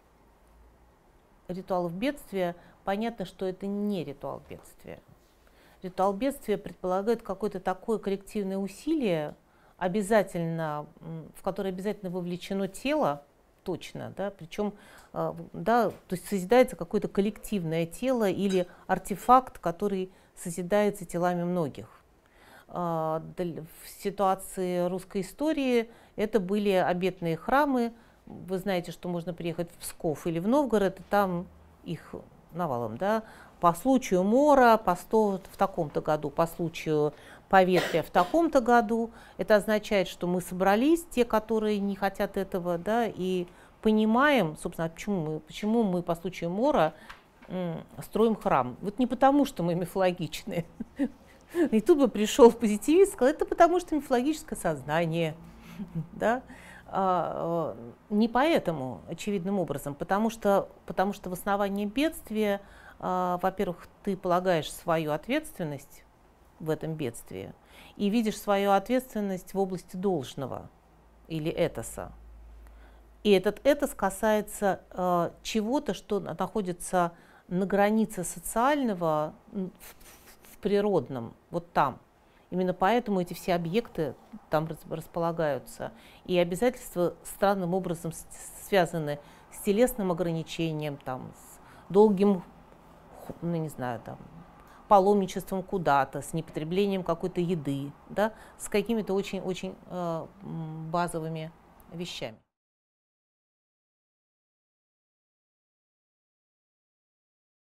[SPEAKER 1] ритуалов бедствия, понятно, что это не ритуал бедствия. Ритуал бедствия предполагает какое-то такое коллективное усилие, обязательно, в которое обязательно вовлечено тело, точно, да, причем, да, то есть созидается какое-то коллективное тело или артефакт, который созидается телами многих. В ситуации русской истории это были обетные храмы. Вы знаете, что можно приехать в Псков или в Новгород, и там их навалом, да, по случаю мора, по сто в таком-то году, по случаю поветрия в таком-то году. Это означает, что мы собрались, те, которые не хотят этого, да, и понимаем, собственно, почему мы, почему мы по случаю мора м, строим храм. Вот не потому, что мы мифологичные. И тут бы пришел позитивист и сказал, это потому, что мифологическое сознание, да. Не поэтому, очевидным образом, потому что, потому что в основании бедствия, во-первых, ты полагаешь свою ответственность в этом бедствии и видишь свою ответственность в области должного или этоса. И этот этос касается э, чего-то, что находится на границе социального в, в природном, вот там. Именно поэтому эти все объекты там располагаются. И обязательства странным образом связаны с телесным ограничением, там, с долгим, ну не знаю, там, паломничеством куда-то, с непотреблением какой-то еды, да, с какими-то очень-очень э, базовыми вещами.